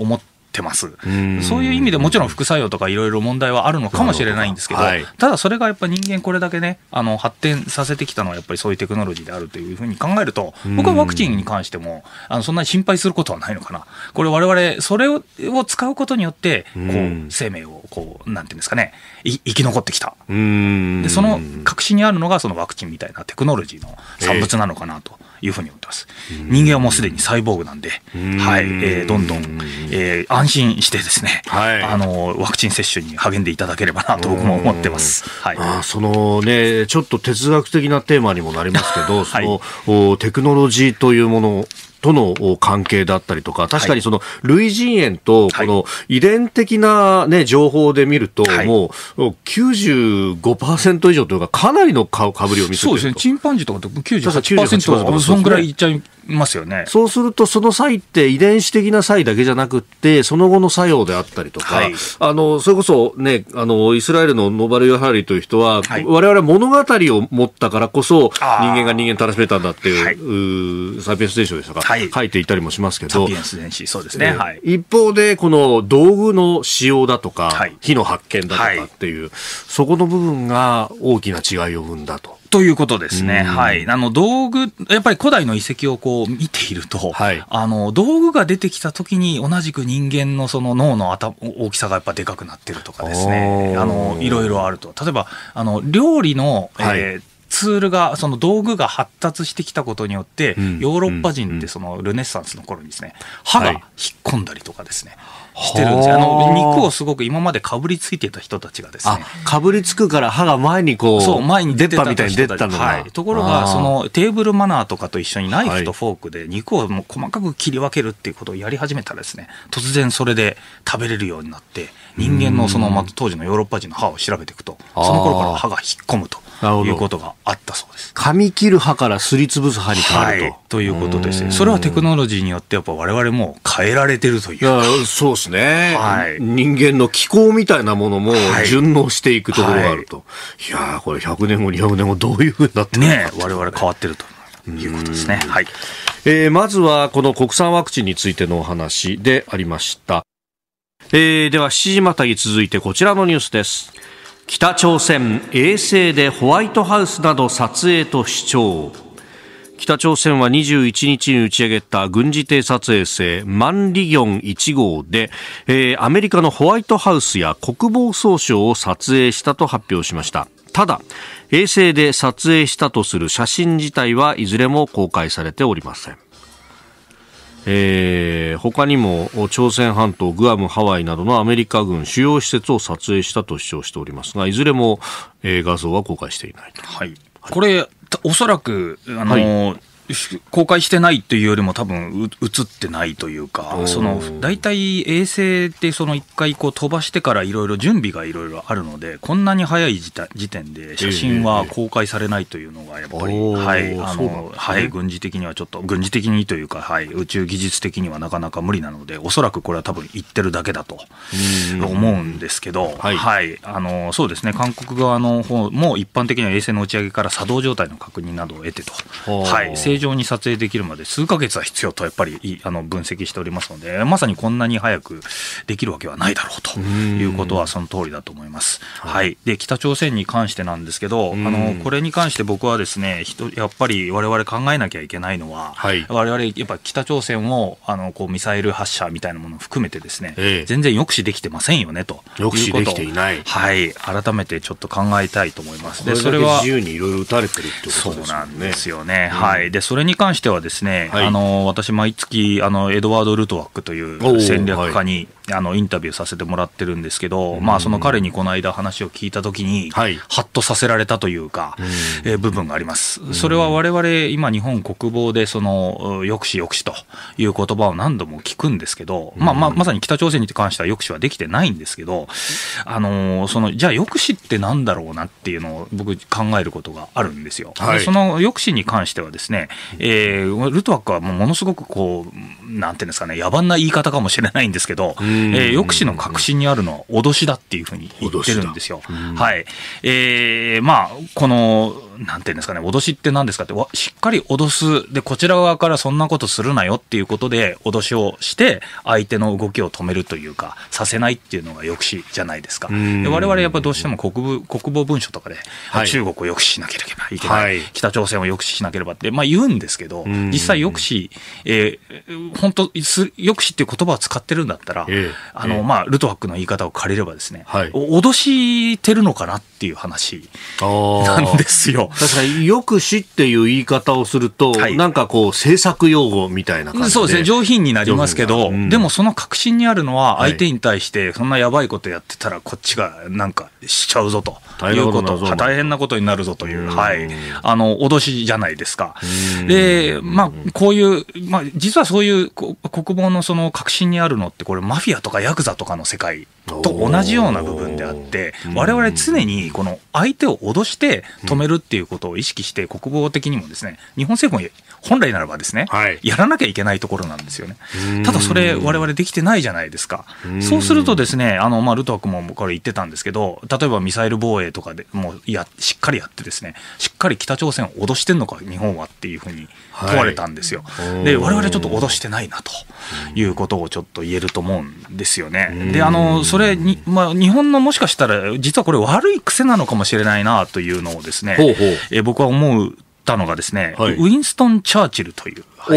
てます。そういう意味でもちろん副作用とかいろいろ問題はあるのかもしれないんですけど、はい、ただそれがやっぱり人間これだけねあの発展させてきたのはやっぱりそういうテクノロジーであるというふうに考えると、僕はワクチンに関してもあのそんなに心配することはないのかな。これ我々それを使うことによってこう生命をこうなんていうんですかね生き残ってきた。でその核心にあるのがそのワクチンみたいなテクノロジーの産物なのかなというふうに思ってます。人間はもうすでにサイボーグなんで、はいえー、どんどん、えー、安心してですね、はい、あのワクチン接種に励んでいただければなと僕も思ってます。はい、 あそのねちょっと哲学的なテーマにもなりますけど、はい、そのテクノロジーというものとの関係だったりとか、確かにその類人猿とこの遺伝的な、ね、情報で見ると、はい、もう きゅうじゅうごパーセント 以上というかかなりのかぶりを見せていると。 そうですね、チンパンジーとかってきゅうじゅうはちパーセント そんぐらいいっちゃいますよね。 そうするとその際って遺伝子的な際だけじゃなくってその後の作用であったりとか、はい、あのそれこそねあのイスラエルのノーバル・ヨハリという人は、はい、我々は物語を持ったからこそ人間が人間楽しめたんだっていう、はい、うサピエンス伝承でしたか、はい、書いていたりもしますけど、 サピエンス伝承そうですね、はい、 一方でこの道具の使用だとか、はい、火の発見だとかっていう、はい、そこの部分が大きな違いを生んだとということですね。はい。あの、道具、やっぱり古代の遺跡をこう見ていると、はい、あの、道具が出てきた時に同じく人間のその脳の大きさがやっぱでかくなってるとかですね。あの、いろいろあると。例えば、あの、料理の、はい、えーツールがその道具が発達してきたことによって、うん、ヨーロッパ人ってそのルネッサンスの頃にですね、歯が引っ込んだりとかですね、はい、してるんですよ。あの肉をすごく今までかぶりついていた人たちがですね、 かぶりつくから歯が前にこうそう前に出てたみたいに出たのが、 はい、ところがそのテーブルマナーとかと一緒にナイフとフォークで肉をもう細かく切り分けるっていうことをやり始めたらですね、突然それで食べれるようになって、人間のその、ま、当時のヨーロッパ人の歯を調べていくと、その頃から歯が引っ込むということがあったそうです。 噛み切る歯からすりつぶす歯に変わると、はい、 ということですね。それはテクノロジーによってやっぱ我々も変えられてるというか。 いやそうですね、はい、人間の気候みたいなものも順応していくところがあると、はい、いやこれひゃくねんごにひゃくねんごどういうふうになってるのか、 ね、我々変わってるということですね。はい、 えー、まずはこの国産ワクチンについてのお話でありました。えー、ではしちじまたぎ続いてこちらのニュースです。北朝鮮衛星でホワイトハウスなど撮影と主張。北朝鮮はにじゅういちにちに打ち上げた軍事偵察衛星マンリギョンいち号で、えー、アメリカのホワイトハウスや国防総省を撮影したと発表しました。ただ衛星で撮影したとする写真自体はいずれも公開されておりません。えー、他にも朝鮮半島、グアム、ハワイなどのアメリカ軍主要施設を撮影したと主張しておりますが、いずれも、えー、画像は公開していないと。 はい、これおそらくあのーはい公開してないというよりも多分映ってないというか、その大体衛星ってその一回こう飛ばしてからいろいろ準備がいろいろあるので、こんなに早い時点で写真は公開されないというのがやっぱり、はいあのはい軍事的にはちょっと軍事的にというか、はい宇宙技術的にはなかなか無理なので、おそらくこれは多分言ってるだけだと思うんですけど、はい、はい、あのそうですね、韓国側の方も一般的には衛星の打ち上げから作動状態の確認などを得てと、はい正常に撮影できるまで数ヶ月は必要とやっぱりあの分析しておりますので、まさにこんなに早くできるわけはないだろうということはその通りだと思います。はい、で北朝鮮に関してなんですけど、あのこれに関して僕はですね、やっぱり我々考えなきゃいけないのは、はい、我々やっぱり北朝鮮をあのこうミサイル発射みたいなものを含めてですね、ええ、全然抑止できてませんよねと抑止できていない、 はい、改めてちょっと考えたいと思います。 でそれは自由にいろいろ撃たれてるってことですよね。 そうなんですよね、うん、はい、でそれに関してはですね、はい、あの私毎月あのエドワード・ルトワックという戦略家にあのインタビューさせてもらってるんですけど、まあ、その彼にこの間話を聞いたときに、はい、ハッとさせられたというか、えー、部分があります。それは我々今日本国防でその抑止抑止という言葉を何度も聞くんですけど、まあまあ、まさに北朝鮮に関しては抑止はできてないんですけど、あのそのじゃあ抑止ってなんだろうなっていうのを僕考えることがあるんですよ。はい、でその抑止に関してはですね、えー、ルトワックはもうものすごくこうなんていうんですかね、野蛮な言い方かもしれないんですけど、えー、抑止の核心にあるのは脅しだっていうふうに言ってるんですよ。はい、えー、まあこのなんていうんですかね、脅しって何ですかって、しっかり脅す、でこちら側からそんなことするなよっていうことで脅しをして相手の動きを止めるというかさせないっていうのが抑止じゃないですか。で我々やっぱりどうしても国部国防文書とかで、はい、中国を抑止しなければいけない、はい、北朝鮮を抑止しなければって、まあ、言うんですけど、実際抑止、えー、本当抑止っていう言葉を使ってるんだったら、えーあのまあ、ルトワックの言い方を借りればですね、はい、脅してるのかなっていう話なんですよ。 確かに抑止っていう言い方をすると、はい、なんかこう政策用語みたいな感じでそうですね、上品になりますけど、うん、でもその核心にあるのは相手に対してそんなやばいことやってたらこっちがなんかしちゃうぞということ、大変なことになるぞという、はい、あの脅しじゃないですか。で、まあ、こういう、まあ、実はそういう国防のその核心にあるのってこれマフィアとかヤクザとかの世界と同じような部分であって、我々常にこの相手を脅して止めるっていうことを意識して国防的にもですね、日本政府も本来ならばですね、はい、やらなきゃいけないところなんですよね。ただそれ我々できてないじゃないですか。そうするとですね、あの、まあ、ルトワックもこれ言ってたんですけど、例えばミサイル防衛とかでもうやしっかりやってですね、しっかり北朝鮮を脅してんのか日本はっていうふうに問われたんですよ。はい、で我々ちょっと脅してないなということをちょっと言えると思うんですよね。であのそれに、まあ、日本のもしかしたら実はこれ悪い癖なのかもしれないなというのをですね、ほうほうえ僕は思うたのがですね、はい、ウィンストン・チャーチルという、はい、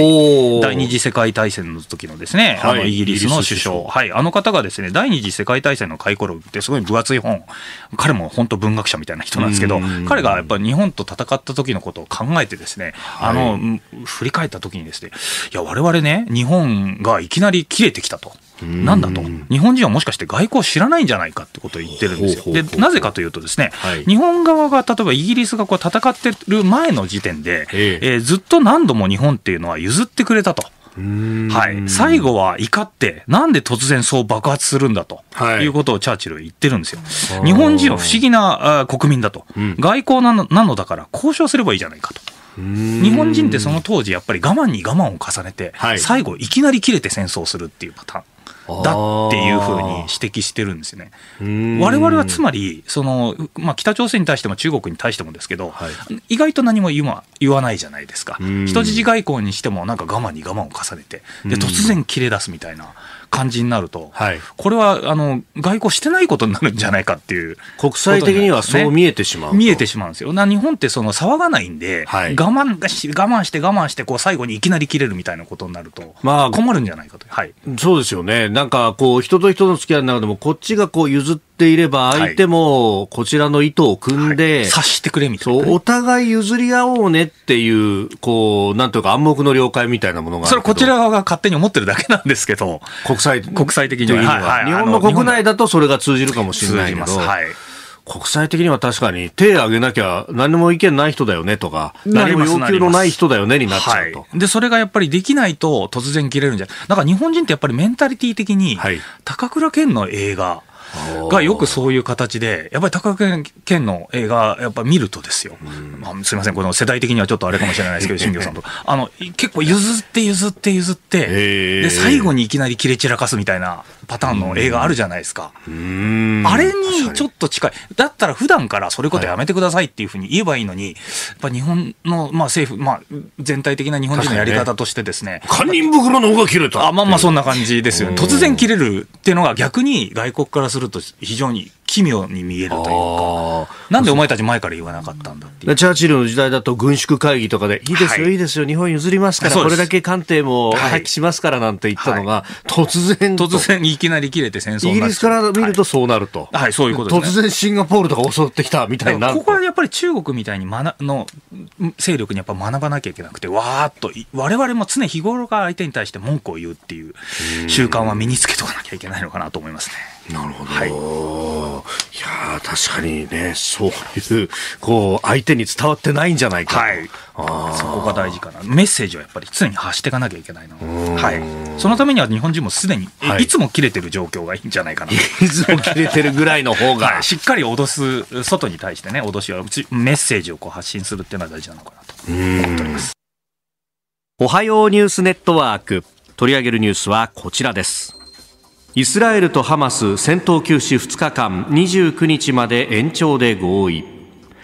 第二次世界大戦の時のですね、はい、あのイギリスの首相、はい、あの方がですね、第二次世界大戦の回顧録ってすごい分厚い本、彼も本当文学者みたいな人なんですけど、彼がやっぱり日本と戦った時のことを考えてですね、はい、あの振り返った時にですね、いや我々ね、日本がいきなり切れてきたと。なんだと、日本人はもしかして外交を知らないんじゃないかってことを言ってるんですよ。でなぜかというとですね、はい、日本側が例えばイギリスがこう戦ってる前の時点で、ええー、ずっと何度も日本っていうのは譲ってくれたと。はい、最後は怒ってなんで突然そう爆発するんだと、はい、いうことをチャーチルは言ってるんですよ。日本人は不思議な国民だと、うん、外交なの、なのだから交渉すればいいじゃないかと。日本人ってその当時やっぱり我慢に我慢を重ねて、はい、最後いきなり切れて戦争するっていうパターンだっていうふうに指摘してるんですよね。我々はつまりその、まあ、北朝鮮に対しても中国に対してもですけど、はい、意外と何も言わ、言わないじゃないですか。人質外交にしてもなんか我慢に我慢を重ねてで突然切れ出すみたいな感じになると、はい、これはあの外交してないことになるんじゃないかっていう、 国際的にはそう見えてしまう、 見えてしまうんですよ。な日本ってその騒がないんで、はい、我慢し我慢して我慢してこう最後にいきなり切れるみたいなことになると、まあ、困るんじゃないかと、はい、 そうですよね。なんかこう人と人の付き合いの中でもこっちがこう譲っていれば相手もこちらの意図を組んで、はい、 察してくれみたいな、ね、 そうお互い譲り合おうねっていうこうなんというか暗黙の了解みたいなものがあるけど、 それはこちら側が勝手に思ってるだけなんですけど、 国際国際的には、 はいはい、日本の国内だとそれが通じるかもしれないけど、はい、国際的には確かに手を挙げなきゃ何も意見ない人だよねとか何も要求のない人だよねになっちゃうと、 はい、でそれがやっぱりできないと突然切れるんじゃない。だから日本人ってやっぱりメンタリティ的に、はい、高倉健の映画がよくそういう形で、やっぱり高倉健の映画やっぱ見るとですよ、まあ、すみませんこの世代的にはちょっとあれかもしれないですけど新庄さんとあの結構譲って譲って譲ってで最後にいきなり切れ散らかすみたいなパターンの映画あるじゃないですか。あれにちょっと近い。だったら普段からそれことやめてくださいっていうふうに言えばいいのに、やっぱ日本の、まあ、政府、まあ、全体的な日本人のやり方としてですね、 堪忍袋の方が切れた、 あ、まあまあそんな感じですよね。突然切れるっていうのが逆に外国からすると非常に奇妙に見えるというか、なんでお前たち前から言わなかったんだっていう。 チャーチルの時代だと軍縮会議とかでいいですよ、はい、いいですよ日本譲りますからこれだけ艦艇も廃棄しますからなんて言ったのが、はい、突然突然いきなり切れて戦争になっちゃう。 イギリスから見るとそうなると、 はいはい、そういうことですね。 突然シンガポールとか襲ってきたみたいな。 ここはやっぱり中国みたいに学の勢力にやっぱ学ばなきゃいけなくて、わーっと我々も常日頃から相手に対して文句を言うっていう習慣は身につけておかなきゃいけないのかなと思いますね。 なるほど、はい、いや確かにね、そういうこう相手に伝わってないんじゃないかと、はい、 あそこが大事かな。メッセージはやっぱり常に発していかなきゃいけないの、はい、そのためには日本人もすでに、はい、いつも切れてる状況がいいんじゃないかな。いつも切れてるぐらいの方が、はい、 しっかり脅す、外に対してね脅しはメッセージをこう発信するっていうのは大事なのかなと思っております。 おはようニュースネットワーク、取り上げるニュースはこちらです。イスラエルとハマス戦闘休止ふつかかんにじゅうくにちまで延長で合意。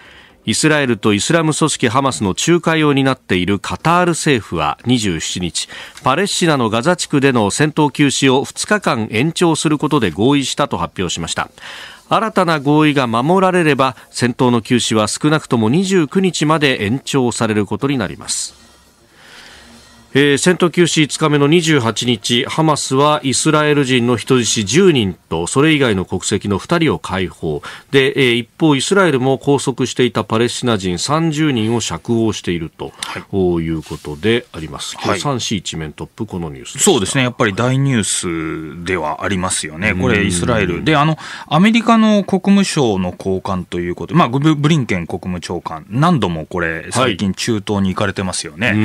イスラエルとイスラム組織ハマスの仲介を担っているカタール政府はにじゅうしちにち、パレスチナのガザ地区での戦闘休止をふつかかん延長することで合意したと発表しました。新たな合意が守られれば戦闘の休止は少なくともにじゅうくにちまで延長されることになります。えー、戦闘休止いつかめのにじゅうはちにち、ハマスはイスラエル人の人質じゅうにんとそれ以外の国籍のふたりを解放で、えー、一方イスラエルも拘束していたパレスチナ人さんじゅうにんを釈放していると、はい、いうことであります。はい、さん紙一面トップこのニュースです。 そうですね、やっぱり大ニュースではありますよね。これイスラエルで、あのアメリカの国務省の高官ということ、まあ、ブ, ブリンケン国務長官何度もこれ最近中東に行かれてますよね。はい、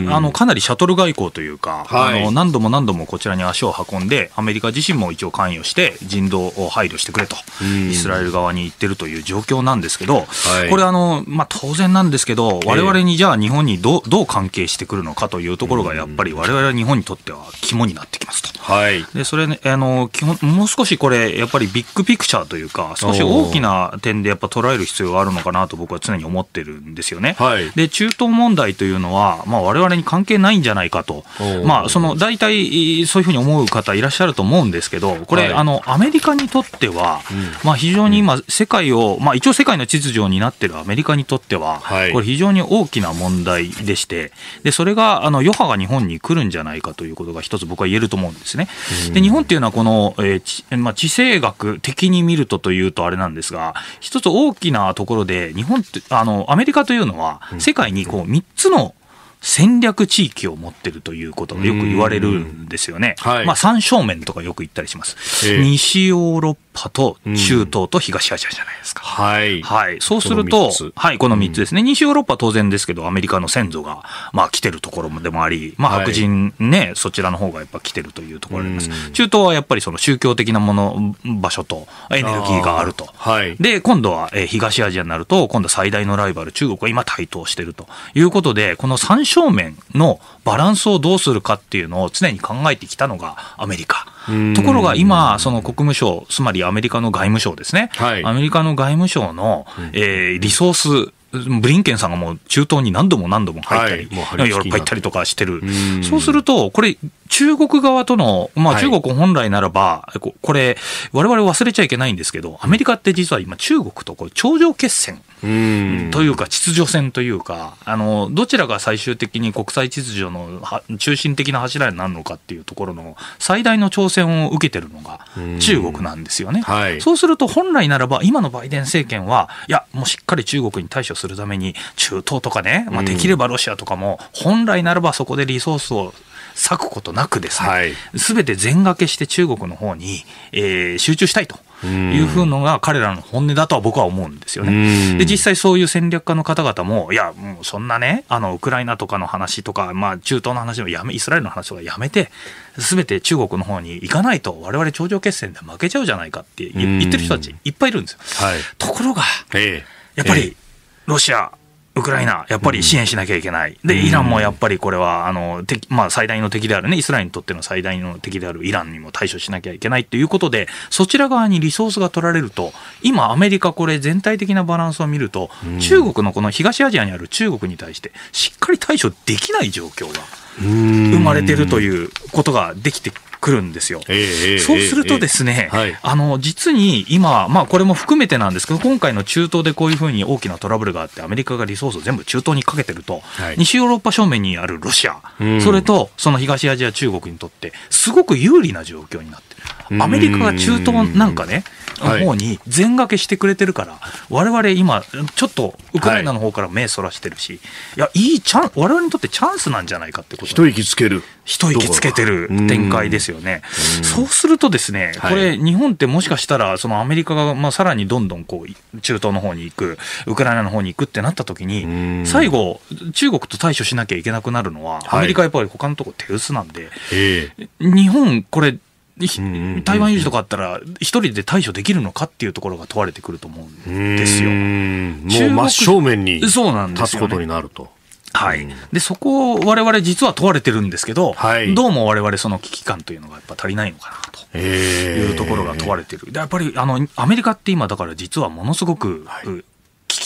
であのかなりシャトル外交というか、はい、あの何度も何度もこちらに足を運んでアメリカ自身も一応関与して人道を配慮してくれとイスラエル側に言ってるという状況なんですけど、はい、これあの、まあ、当然なんですけど我々にじゃあ日本にど う, どう関係してくるのかというところがやっぱり我々は日本にとっては肝になってきますと。はい、でそれ、ね、あの基本もう少しこれやっぱりビッグピクチャーというか少し大きな点でやっぱ捉える必要があるのかなと僕は常に思ってるんですよね。はい、で中東問題というのは、まあ、我々に関係ないんじゃないかと、まあ、その大体そういうふうに思う方いらっしゃると思うんですけど、これ、はい、あのアメリカにとっては、うんまあ、非常に今世界を、まあ、一応世界の秩序になっているアメリカにとっては、はい、これ非常に大きな問題でして、でそれがあの余波が日本に来るんじゃないかということが一つ僕は言えると思うんですね。で日本っていうのはこの、えーちまあ、地政学的に見るとというとあれなんですが、一つ大きなところで日本ってあのアメリカというのは世界にこうみっつの戦略地域を持っているということがよく言われるんですよね。はいまあ、三正面とかよく言ったりします。えー、西ヨーロッパと中東と東アジアじゃないですか。うん、はい、はい。そうすると、はい、このみっつですね。うん、西ヨーロッパは当然ですけど、アメリカの先祖が、まあ、来てるところでもあり、まあ、白人ね、はい、そちらの方がやっぱ来てるというところがあります。うん、中東はやっぱりその宗教的なもの、場所とエネルギーがあると。はい、で、今度は、えー、東アジアになると、今度は最大のライバル、中国が今台頭しているということで、この三正面のバランスをどうするかっていうのを常に考えてきたのがアメリカ。ところが今、その国務省、つまりアメリカの外務省ですね、はい、アメリカの外務省の、えー、リソース、ブリンケンさんがもう中東に何度も何度も入ったり、はい、ヨーロッパ行ったりとかしてる。そうすると、これ、中国側との、まあ中国本来ならば、はい、これ、我々忘れちゃいけないんですけど、アメリカって実は今中国とこう頂上決戦というか秩序戦というか、あの、どちらが最終的に国際秩序の中心的な柱になるのかっていうところの最大の挑戦を受けてるのが中国なんですよね。はい、そうすると本来ならば今のバイデン政権は、いや、もうしっかり中国に対処するために中東とかね、まあ、できればロシアとかも本来ならばそこでリソースを割くことなくですね、すべて全掛けして中国の方に、えー、集中したいというふうのが彼らの本音だとは僕は思うんですよね。で実際そういう戦略家の方々もいやもうそんなねあのウクライなとかの話とか、まあ、中東の話もやめイスラエルの話とかやめてすべて中国の方に行かないと我々頂上決戦で負けちゃうじゃないかって言ってる人たちいっぱいいるんですよ。はい、ところがやっぱりロシアウクライナ、やっぱり支援しなきゃいけない、でイランもやっぱりこれはあの敵、まあ、最大の敵であるね、イスラエルにとっての最大の敵であるイランにも対処しなきゃいけないということで、そちら側にリソースが取られると、今、アメリカ、これ、全体的なバランスを見ると、中国のこの東アジアにある中国に対して、しっかり対処できない状況が生まれているということができてくるんですよ。えー、そうするとですね、えーはい、あの実に今、まあ、これも含めてなんですけど、今回の中東でこういうふうに大きなトラブルがあってアメリカがリソースを全部中東にかけてると、はい、西ヨーロッパ正面にあるロシア、それとその東アジア中国にとってすごく有利な状況になってる。アメリカが中東なんかねの方に全掛けしてくれてるから、はい、我々今ちょっとウクライナの方から目そらしてるし、はい、いやいいチャン我々にとってチャンスなんじゃないかってこと。 一息つける一息つけてる展開ですよね。そうするとですね、これ日本ってもしかしたらそのアメリカがまあさらにどんどんこう中東の方に行く、ウクライナの方に行くってなった時に、最後中国と対処しなきゃいけなくなるのは、アメリカはやっぱり他のところ手薄なんで、日本これ台湾有事とかあったら一人で対処できるのかっていうところが問われてくると思うんですよ。 もう真正面に立つことになると。 はい、でそこを我々実は問われてるんですけど、はい、どうも我々その危機感というのがやっぱ足りないのかなというところが問われてる。でやっぱりあのアメリカって今だから実はものすごく、はい、危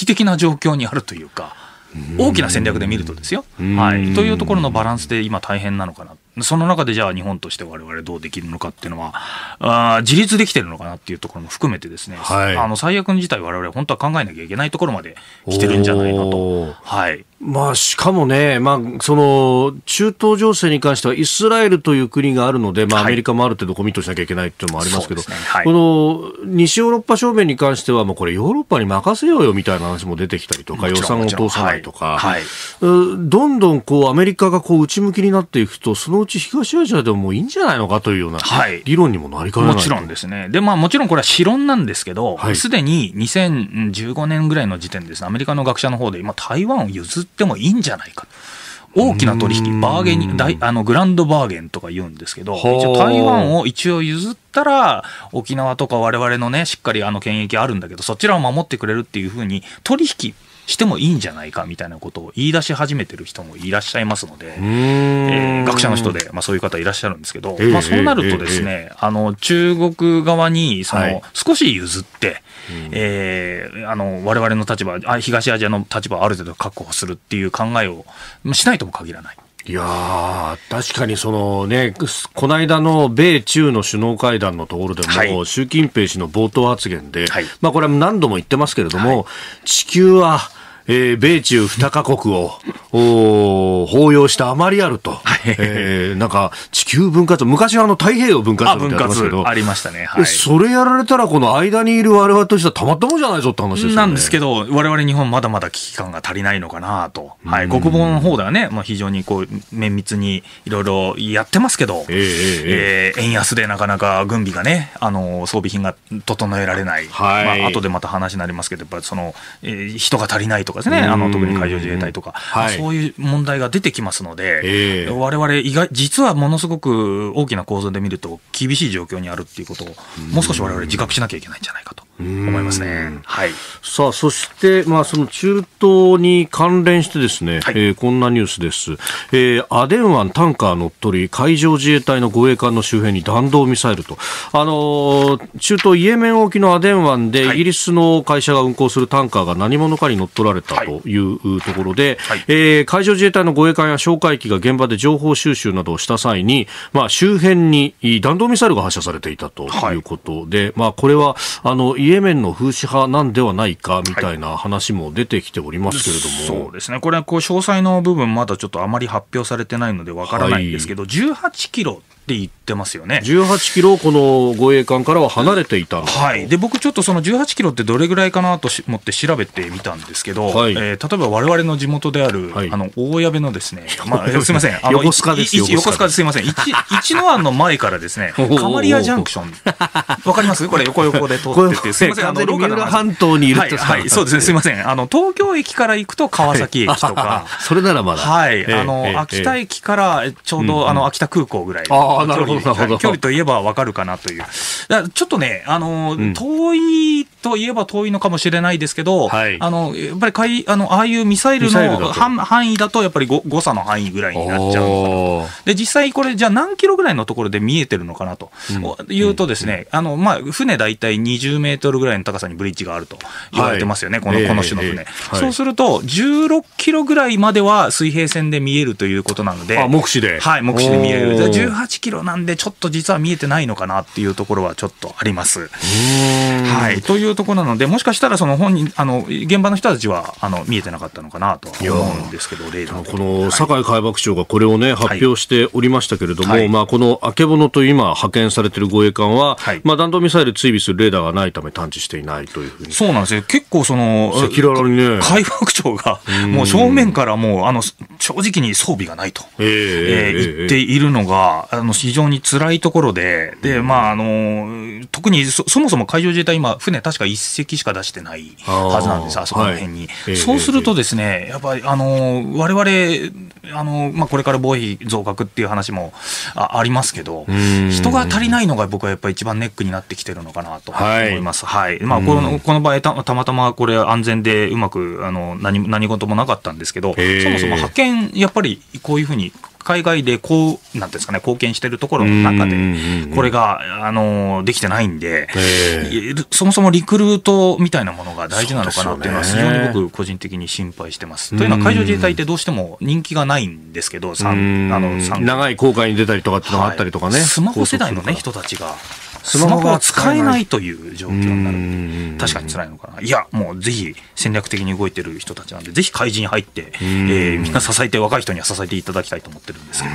危機的な状況にあるというか、大きな戦略で見るとですよ、はい、というところのバランスで今大変なのかな。その中でじゃあ日本として我々どうできるのかっていうのは、あ自立できてるのかなっていうところも含めてですね、はい、あの最悪の事態我々本当は考えなきゃいけないところまで来てるんじゃないかと。はい、 まあ、しかもね、まあ、その中東情勢に関してはイスラエルという国があるので、まあ、アメリカもある程度コミットしなきゃいけないというのもありますけど、はい、はい、この西ヨーロッパ正面に関してはもうこれヨーロッパに任せようよみたいな話も出てきたりとか、予算を通さないとか、はいはい、どんどんこうアメリカがこう内向きになっていくと、そのうち東アジアでももういいんじゃないのかというような理論にもなりかねない、 はい、もちろんですね。で、まあ、もちろんこれは私論なんですけど、すで、はい、ににせんじゅうごねんぐらいの時点でですね、アメリカの学者の方で今台湾を譲ってもいいんじゃないか、大きな取引、バーゲン大あのグランドバーゲンとか言うんですけど、一応台湾を一応譲ったら沖縄とか我々のねしっかりあの権益あるんだけど、そちらを守ってくれるっていうふうに取引してもいいんじゃないかみたいなことを言い出し始めてる人もいらっしゃいますので、えー、学者の人で、まあ、そういう方いらっしゃるんですけど、えーまあ、そうなるとですね、えー、あの中国側にその、はい、少し譲って、えー、あの我々の立場、東アジアの立場をある程度確保するっていう考えをしないとも限らない。 いやー、確かにそのね、この間の米中の首脳会談のところでも、はい、習近平氏の冒頭発言で、はい、まあこれは何度も言ってますけれども、はい、地球はえー、米中にカ国を包容したあまりあると、はい、えー、なんか地球分割、昔はあの太平洋分割とかありますけど、 ありましたね、はい、 それやられたらこの間にいる我々としてはたまったもんじゃないぞって話ですよね。 なんですけど、我々日本まだまだ危機感が足りないのかなと、はい、国防の方ではね、まあ、非常にこう綿密にいろいろやってますけど、えーえーえー、円安でなかなか軍備がね、あの装備品が整えられない、はい、まあ後でまた話になりますけど、やっぱりその、えー、人が足りないとかですね、あの特に海上自衛隊とか、はい、そういう問題が出てきますので、えー、我々意外実はものすごく大きな構造で見ると厳しい状況にあるっていうことをもう少し我々自覚しなきゃいけないんじゃないかと思いますね。はい、 さあそして、まあ、その中東に関連してですね、はい、えー、こんなニュースです、えー、アデン湾タンカー乗っ取り、海上自衛隊の護衛艦の周辺に弾道ミサイルと、あのー、中東イエメン沖のアデン湾でイギリスの会社が運航するタンカーが何者かに乗っ取られたというところで、はい、えー、海上自衛隊の護衛艦や哨戒機が現場で情報収集などをした際に、まあ、周辺に弾道ミサイルが発射されていたということで、はい、まあ、これはあのイエメンの風刺派なんではないかみたいな話も出てきておりますけれども、 はい、そうですね、これはこう詳細の部分まだちょっとあまり発表されてないのでわからないんですけど、はい、じゅうはちキロって言ってますよね。 じゅうはちキロこの護衛艦からは離れていたんだ、 はい、で僕ちょっとそのじゅうはちキロってどれぐらいかなと思って調べてみたんですけど、はい、えー、例えば我々の地元である、はい、あの大矢部のですね、まあ、すみません、あの横須賀ですよ、 横須賀ですいません、一一ノ湾の前からですねカマリアジャンクションわかります？これ横横で通ってて、すみません、あのローカルな半島にいるって、 はい、はい、そうですね、すみません、あの東京駅から行くと川崎駅とか、はい、 それならまだ、 はい、えー、あの、えー、秋田駅からちょうど、うん、あの秋田空港ぐらい、 ああ、なるほどなるほど、 距離といえばわかるかなという、だからちょっとね、あの、うん、遠いといえば遠いのかもしれないですけど、はい、あのやっぱりかいあのああいうミサイルの範囲だとやっぱり誤差の範囲ぐらいになっちゃうのかなと。で実際これじゃあ何キロぐらいのところで見えてるのかなと、うん、いうとですね、うん、あのまあ船だいたいにじゅうメートルぐらいの高さにブリッジがあると言われてますよね、はい、このこの種の船、えーえーはい、そうするとじゅうろっキロぐらいまでは水平線で見えるということなので、 あ、目視で、 はい、目視で見える。じゅうはちキロなんでちょっと実は見えてないのかなっていうところはちょっとあります。はい、というところなので、もしかしたらその本人あの現場の人たちはあの見えてなかったのかなとは思うんですけど、例この酒井海幕長がこれをね発表しておりましたけれども、はい、まあ、このあけぼのという今派遣されている護衛艦は、はい、まあ、弾道ミサイル追尾するレーダーがないため探知していないというふうに。 そうなんですよ。結構その赤裸々にね、 海幕長がもう正面からもうあの正直に装備がないと、えーえー、言っているのがあの非常に辛いところで、で、まあ、あの特に そ, そもそも海上自衛隊今船確かいっせきしか出してないはずなんです、あそこの辺に、はい、えー、そうするとですね、やっぱりあの我々あの、まあ、これから防衛費増額っていう話も あ, ありますけど、人が足りないのが僕はやっぱり一番ネックになってきてるのかなと思います、はいはい、まあ、このこの場合 た, たまたまこれ安全でうまくあの 何, 何事もなかったんですけど、そもそも派遣やっぱりこういうふうに海外でこうなんていうんですかね、貢献しているところの中でこれがあのできてないんで、そもそもリクルートみたいなものが大事なのかなっていうのは非常に僕個人的に心配してます。というのは海上自衛隊ってどうしても人気がないんですけど、あの長い航海に出たりとかっていうのがあったりとかね、はい、 スマホ世代の、ね、人たちがスマホが使えないという状況になるんで、確かに辛いのかな。いや、もうぜひ戦略的に動いてる人たちなんで、ぜひ海自に入って、えー、みんな支えて、若い人には支えていただきたいと思ってるんですけど。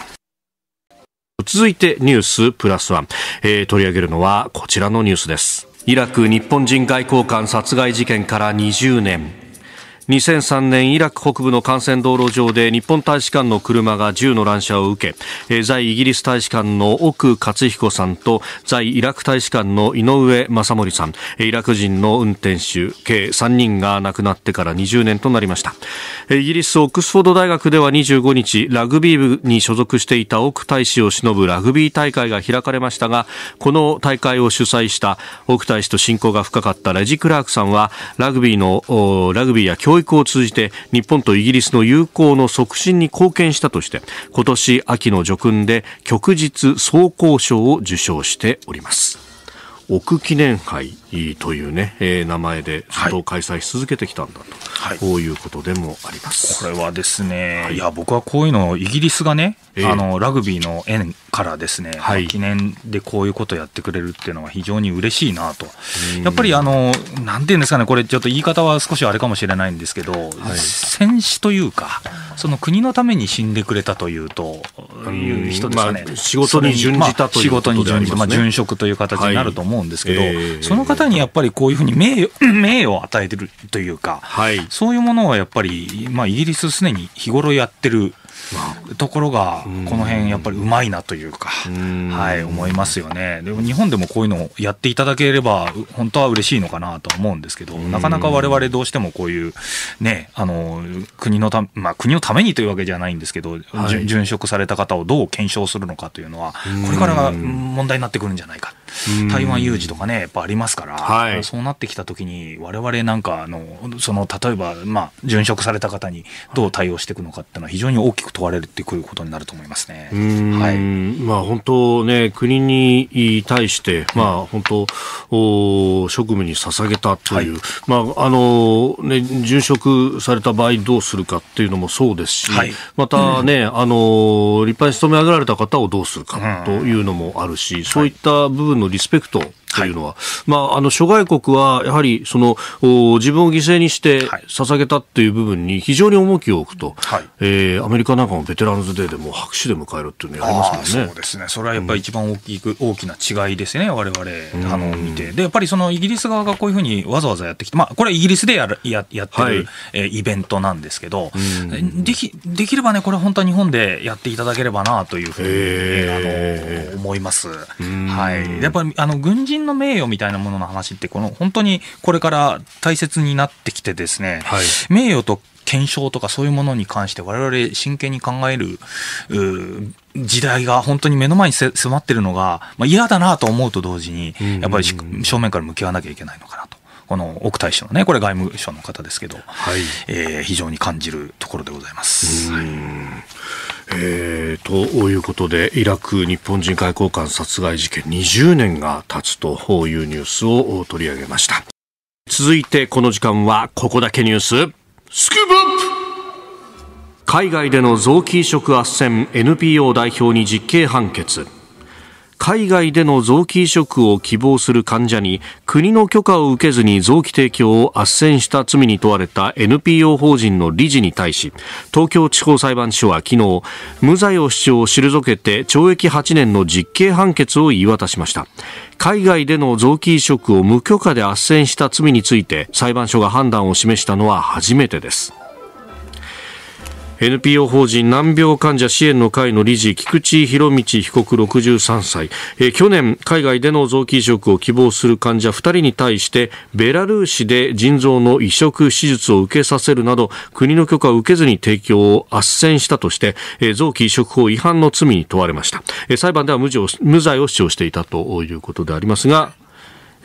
続いてニュースプラスワン、えー、取り上げるのはこちらのニュースです。イラク日本人外交官殺害事件からにじゅうねん。にせんさんねんイラク北部の幹線道路上で日本大使館の車が銃の乱射を受け、在イギリス大使館の奥克彦さんと在イラク大使館の井上正森さん、イラク人の運転手計さんにんが亡くなってからにじゅうねんとなりました。イギリスオックスフォード大学ではにじゅうごにち、ラグビー部に所属していた奥大使を偲ぶラグビー大会が開かれましたが、この大会を主催した奥大使と親交が深かったレジ・クラークさんは、ラグビーのラグビーや教育を通じて日本とイギリスの友好の促進に貢献したとして、今年秋の叙勲で旭日装甲章を受章しております。奥記念杯というね、えー、名前でずっと開催し続けてきたんだと、はい、こういうことでもあります。 これはですね、はい、いや僕はこういうのイギリスがね、えー、あのラグビーの縁からですね、はい、記念でこういうことをやってくれるっていうのは非常に嬉しいなと。やっぱりあのなんていうんですかね、これちょっと言い方は少しあれかもしれないんですけど、はい、戦士というかその国のために死んでくれたというという人ですかね、 まあ、仕事に準じたということでありますね。仕事に準じた、まあ、殉職という形になると思うんですけど、はい、えー、その方にやっぱりこういうふうに名誉、名誉を与えてるというか、はい、そういうものはやっぱり、まあ、イギリスすでに日頃やってるところがこの辺やっぱりうまいなというか、はい、思いますよね。でも日本でもこういうのをやっていただければ本当は嬉しいのかなと思うんですけど、なかなか我々どうしてもこういうね、あの国のた、まあ、国のためにというわけじゃないんですけど、はい、殉職された方をどう検証するのかというのはこれからが問題になってくるんじゃないか。台湾有事とかねやっぱありますから、はい、そうなってきたときに我々なんかあのその例えば、まあ、殉職された方にどう対応していくのかっていうのは非常に大きく問われてくることになると思いますね。うーん、はい、まあ、本当ね、国に対して、まあ、本当職務に捧げたという、はい、まああのね、殉職された場合どうするかっていうのもそうですし、はい、またね、うん、あの立派に勤め上げられた方をどうするかというのもあるし、うん、そういった部分のリスペクトというのは、はい、まあ、あの諸外国はやはりその自分を犠牲にして捧げたっていう部分に非常に重きを置くと、はい、えー、アメリカなんかもベテランズデーでも拍手で迎えるっていうのやりますもんね。 そうですね、それはやっぱり一番大きく、うん、大きな違いですね、我々あの見て。でやっぱりそのイギリス側がこういうふうにわざわざやってきて、まあ、これはイギリスでやる や, やってる、はい、えー、イベントなんですけど、うん、で, きできればねこれ本当は日本でやっていただければなというふうに、えー、あの思います。はい、やっぱりあの軍人の名誉みたいなものの話ってこの本当にこれから大切になってきてですね、はい、名誉と検証とかそういうものに関して我々真剣に考える時代が本当に目の前に迫っているのが、まあ、嫌だなと思うと同時にやっぱり正面から向き合わなきゃいけないのかなと、この奥大使のね、これ外務省の方ですけど、はい、えー、非常に感じるところでございます。はい、 えー、ということでイラク日本人外交官殺害事件にじゅうねんが経つというニュースを取り上げました。続いてこの時間はここだけニューススクープアップ。海外での臓器移植斡旋 エヌピーオー 代表に実刑判決。海外での臓器移植を希望する患者に国の許可を受けずに臓器提供を斡旋した罪に問われた エヌピーオー 法人の理事に対し、東京地方裁判所は昨日無罪を主張を退けて懲役はちねんの実刑判決を言い渡しました。海外での臓器移植を無許可で斡旋した罪について裁判所が判断を示したのは初めてです。エヌピーオー 法人難病患者支援の会の理事菊池博道被告ろくじゅうさんさい、え去年海外での臓器移植を希望する患者ふたりに対してベラルーシで腎臓の移植手術を受けさせるなど国の許可を受けずに提供を斡旋したとして、え臓器移植法違反の罪に問われました。え裁判では無罪を主張していたということでありますが、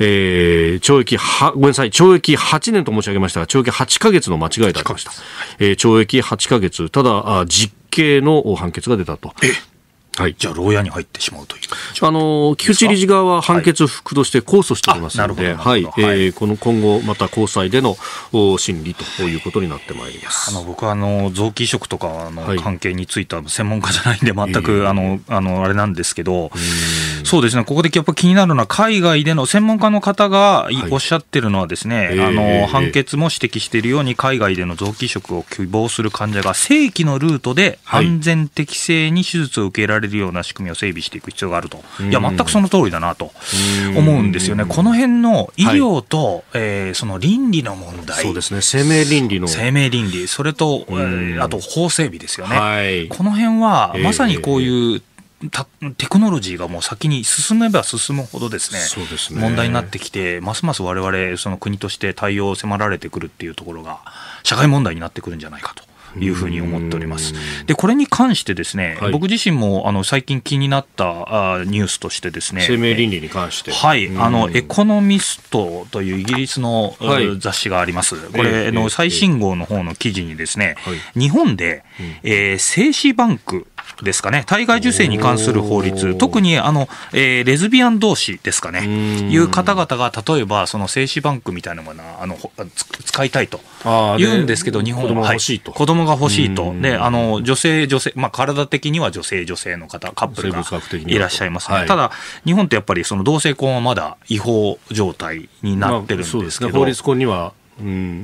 えー、懲役は、ごめんなさい、懲役はちねんと申し上げましたが、懲役はちかげつの間違いでありました。えー、懲役はちかげつ、ただ、実刑の判決が出たと。 えはい、 じゃあ牢屋に入ってしまうというあの菊池理事側は判決不服として控訴しておりますので、はい、えー、この今後また高裁での審理ということになってまいります。 あの僕はあの臓器移植とかの関係については専門家じゃないんで全くあのあのあれなんですけど、そうですね、ここでやっぱ気になるのは海外での専門家の方がおっしゃってるのはですね、はい、あの判決も指摘しているように海外での臓器移植を希望する患者が正規のルートで安全適正に手術を受けられるような仕組みを整備していく必要があると、いや全くその通りだなと思うんですよね。この辺の医療と、はい、えー、その倫理の問題、 そうですね、生命倫理の生命倫理、それと、えー、あと法整備ですよね、 はい、 この辺はまさにこういう、えー、テクノロジーがもう先に進めば進むほどですね、 そうですね、 問題になってきて、ますます我々その国として対応を迫られてくるっていうところが社会問題になってくるんじゃないかというふうに思っております。でこれに関してですね、はい、僕自身もあの最近気になったあニュースとしてですね、 生命倫理に関して、 はい、あのエコノミストというイギリスの、はい、雑誌があります。これ、えー、の最新号の方の記事にですね、はい、日本で、えー、精子バンクですかね、体外受精に関する法律、特にあの、えー、レズビアン同士ですかね、いう方々が例えばその精子バンクみたいなものあの使いたいと言うんですけど、日本は子供が欲しいと、はい、子供が欲しいと、であの女性女性、まあ、体的には女性女性の方カップルがいらっしゃいますね、はい、ただ日本ってやっぱりその同性婚はまだ違法状態になってるんですけど、まあ、そうですね、 法律婚にはうん、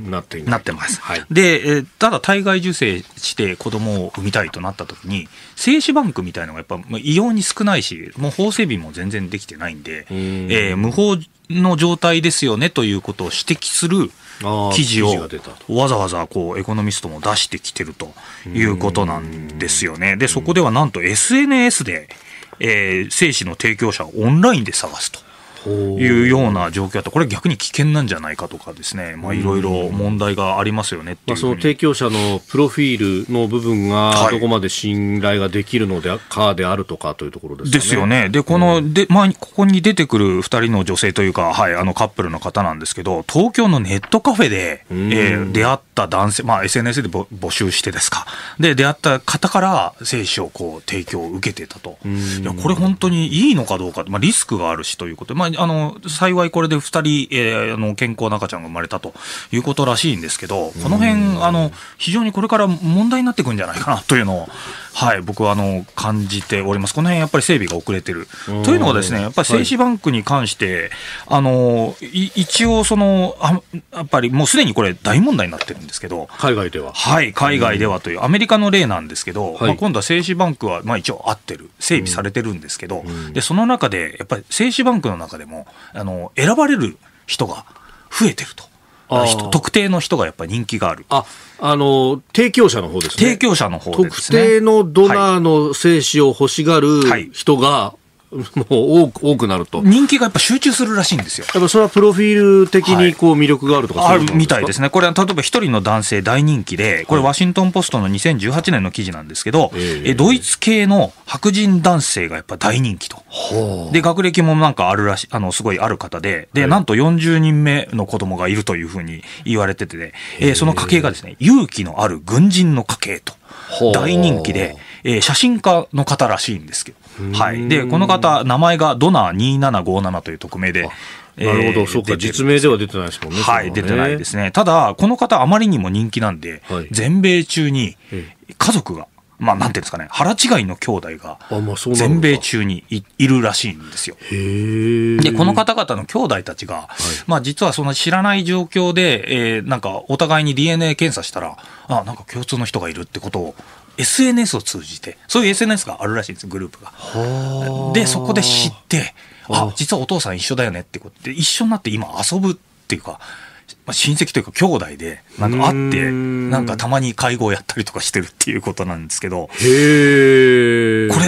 なっていないなってます、はい、でただ体外受精して子供を産みたいとなった時に精子バンクみたいなのがやっぱ異様に少ないし、もう法整備も全然できてないんで、んえー、無法の状態ですよねということを指摘する記事をわざわざこうエコノミストも出してきてるということなんですよね。でそこではなんと エスエヌエス で、えー、精子の提供者をオンラインで探すというような状況だと、これ逆に危険なんじゃないかとかですね、まあいろいろ問題がありますよねっていう、まあ、 その提供者のプロフィールの部分がどこまで信頼ができるのでかであるとかというところですかね。 ですよね。でこの、うん、で、まあ、ここに出てくるふたりの女性というか、はい、あのカップルの方なんですけど、東京のネットカフェで、えー、出会った男性、まあ、エスエヌエス で募集してですか、で出会った方から精子をこう提供を受けてたと。いやこれ本当にいいのかどうか、まあ、リスクがあるしということで、まあ、あの幸いこれでふたり、えー、あの健康な赤ちゃんが生まれたということらしいんですけど、この辺あの非常にこれから問題になってくるんじゃないかなというのを、はい、僕はあの感じております。この辺やっぱり整備が遅れてるというのはですね、やっぱり精子バンクに関して、はい、あの一応そのあやっぱりもうすでにこれ大問題になってるんですけど、 海外では、 はい、海外ではというアメリカの例なんですけど、はい、まあ、今度は精子バンクはまあ一応合ってる、整備されてるんですけど、うん、でその中でやっぱり精子バンクの中でもあの選ばれる人が増えてると。特定の人がやっぱり人気がある。 あ、あの提供者の方ですね。 提供者の方でですね。 特定のドナーの精子を欲しがる人が、はい、もう多く、多くなると。 人気がやっぱ集中するらしいんですよ。 やっぱそれはプロフィール的にこう魅力があるとか、 はい、あるみたいですね。これは例えば一人の男性大人気で、これワシントンポストのにせんじゅうはちねんの記事なんですけど、えドイツ系の白人男性がやっぱ大人気と。で、学歴もなんかあるらし、あの、すごいある方で、で、なんとよんじゅうにんめの子供がいるというふうに言われてて、えー、その家系がですね、勇気のある軍人の家系と。大人気で、えー、写真家の方らしいんですけど、はい、でこの方名前がドナーにせんななひゃくごじゅうななという匿名で、 なるほど、そうか、実名では出てないですもんね。 はい、出てないですね。ただこの方あまりにも人気なんで、はい、全米中に家族が、まあ、なんていうんですかね、腹違いの兄弟が全米中に い, いるらしいんですよ。 へでこの方々の兄弟たちが、はい、まあ、実はその知らない状況で、えー、なんかお互いに ディーエヌエー 検査したら、あ、なんか共通の人がいるってことを エスエヌエス を通じて、そういう エスエヌエス があるらしいんです、グループが。でそこで知って、あ、実はお父さん一緒だよねってことで一緒になって今遊ぶっていうか、親戚というか兄弟でなんか会ってなんかたまに会合やったりとかしてるっていうことなんですけど、 へー、 これ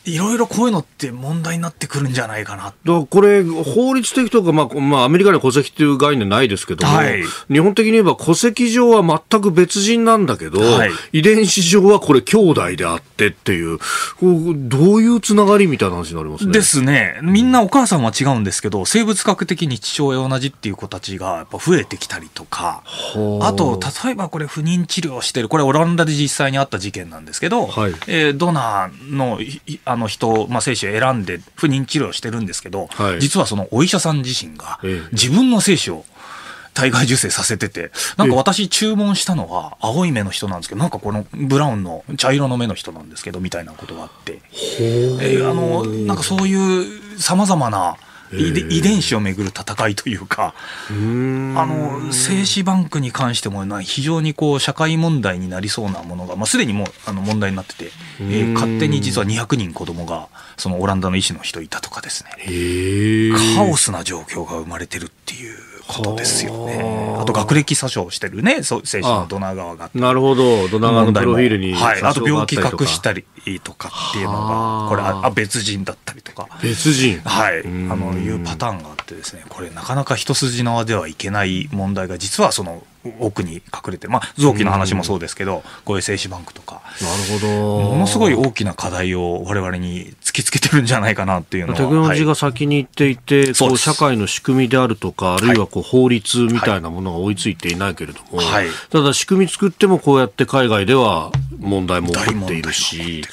いろいろこういうのって問題になってくるんじゃないかな。だからこれ法律的とか、まあまあ、アメリカには戸籍という概念ないですけども、はい、日本的に言えば戸籍上は全く別人なんだけど、はい、遺伝子上はこれ兄弟であってっていう、どういうつながりみたいな話になりますね。 ですね。みんなお母さんは違うんですけど、生物学的に父親同じっていう子たちがやっぱ増えてきたりとか、あと例えばこれ不妊治療してる、これオランダで実際にあった事件なんですけど、はい、えー、ドナーのあの人、まあ、精子を選んで不妊治療してるんですけど、はい、実はそのお医者さん自身が自分の精子を体外受精させてて、なんか私注文したのは青い目の人なんですけど、なんかこのブラウンの茶色の目の人なんですけどみたいなことがあって、えー、あのなんかそういうさまざまな遺伝子をめぐる戦いというか、うーん、あの精子バンクに関しても非常にこう社会問題になりそうなものが、まあ、すでにもうあの問題になってて、えー、勝手に実はにひゃくにん子供がそのオランダの医師の人いたとかですね、へカオスな状況が生まれてるっていうことですよね。あと学歴詐称してるね、精子のドナー側が。 なるほど、ドナー側のプロフィールに、 はい、あと病気隠したりとかっていうのが、これあ別人だったりとか、 別人、 はい、あのいうパターンがあってですね、これなかなか一筋縄ではいけない問題が実はその奥に隠れて、まあ、臓器の話もそうですけど、こういう精子バンクとか、 なるほど、 ものすごい大きな課題を我々に突きつけてるんじゃないかなっていうのは、 テクノロジーが先に行っていて、はい、こう社会の仕組みであるとか、あるいはこう法律みたいなものが追いついていないけれども、はい、ただ仕組み作ってもこうやって海外では問題も起こっているし、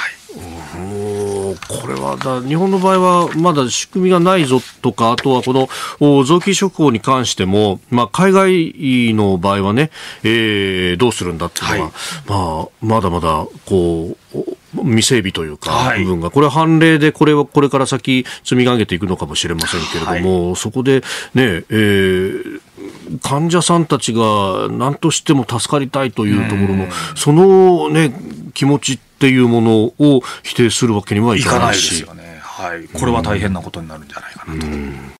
これはだ日本の場合はまだ仕組みがないぞとか、あとはこの臓器移植法に関しても、まあ、海外の場合はね、えー、どうするんだっていうのは、はい、まあ、まだまだこう未整備というか、はい、部分がこれは判例でこれはこれから先積み上げていくのかもしれませんけれども、はい、そこでね、えー患者さんたちが何としても助かりたいというところのその、ね、気持ちっていうものを否定するわけにはいかないし、 いかないですよね。はい、これは大変なことになるんじゃないかなと。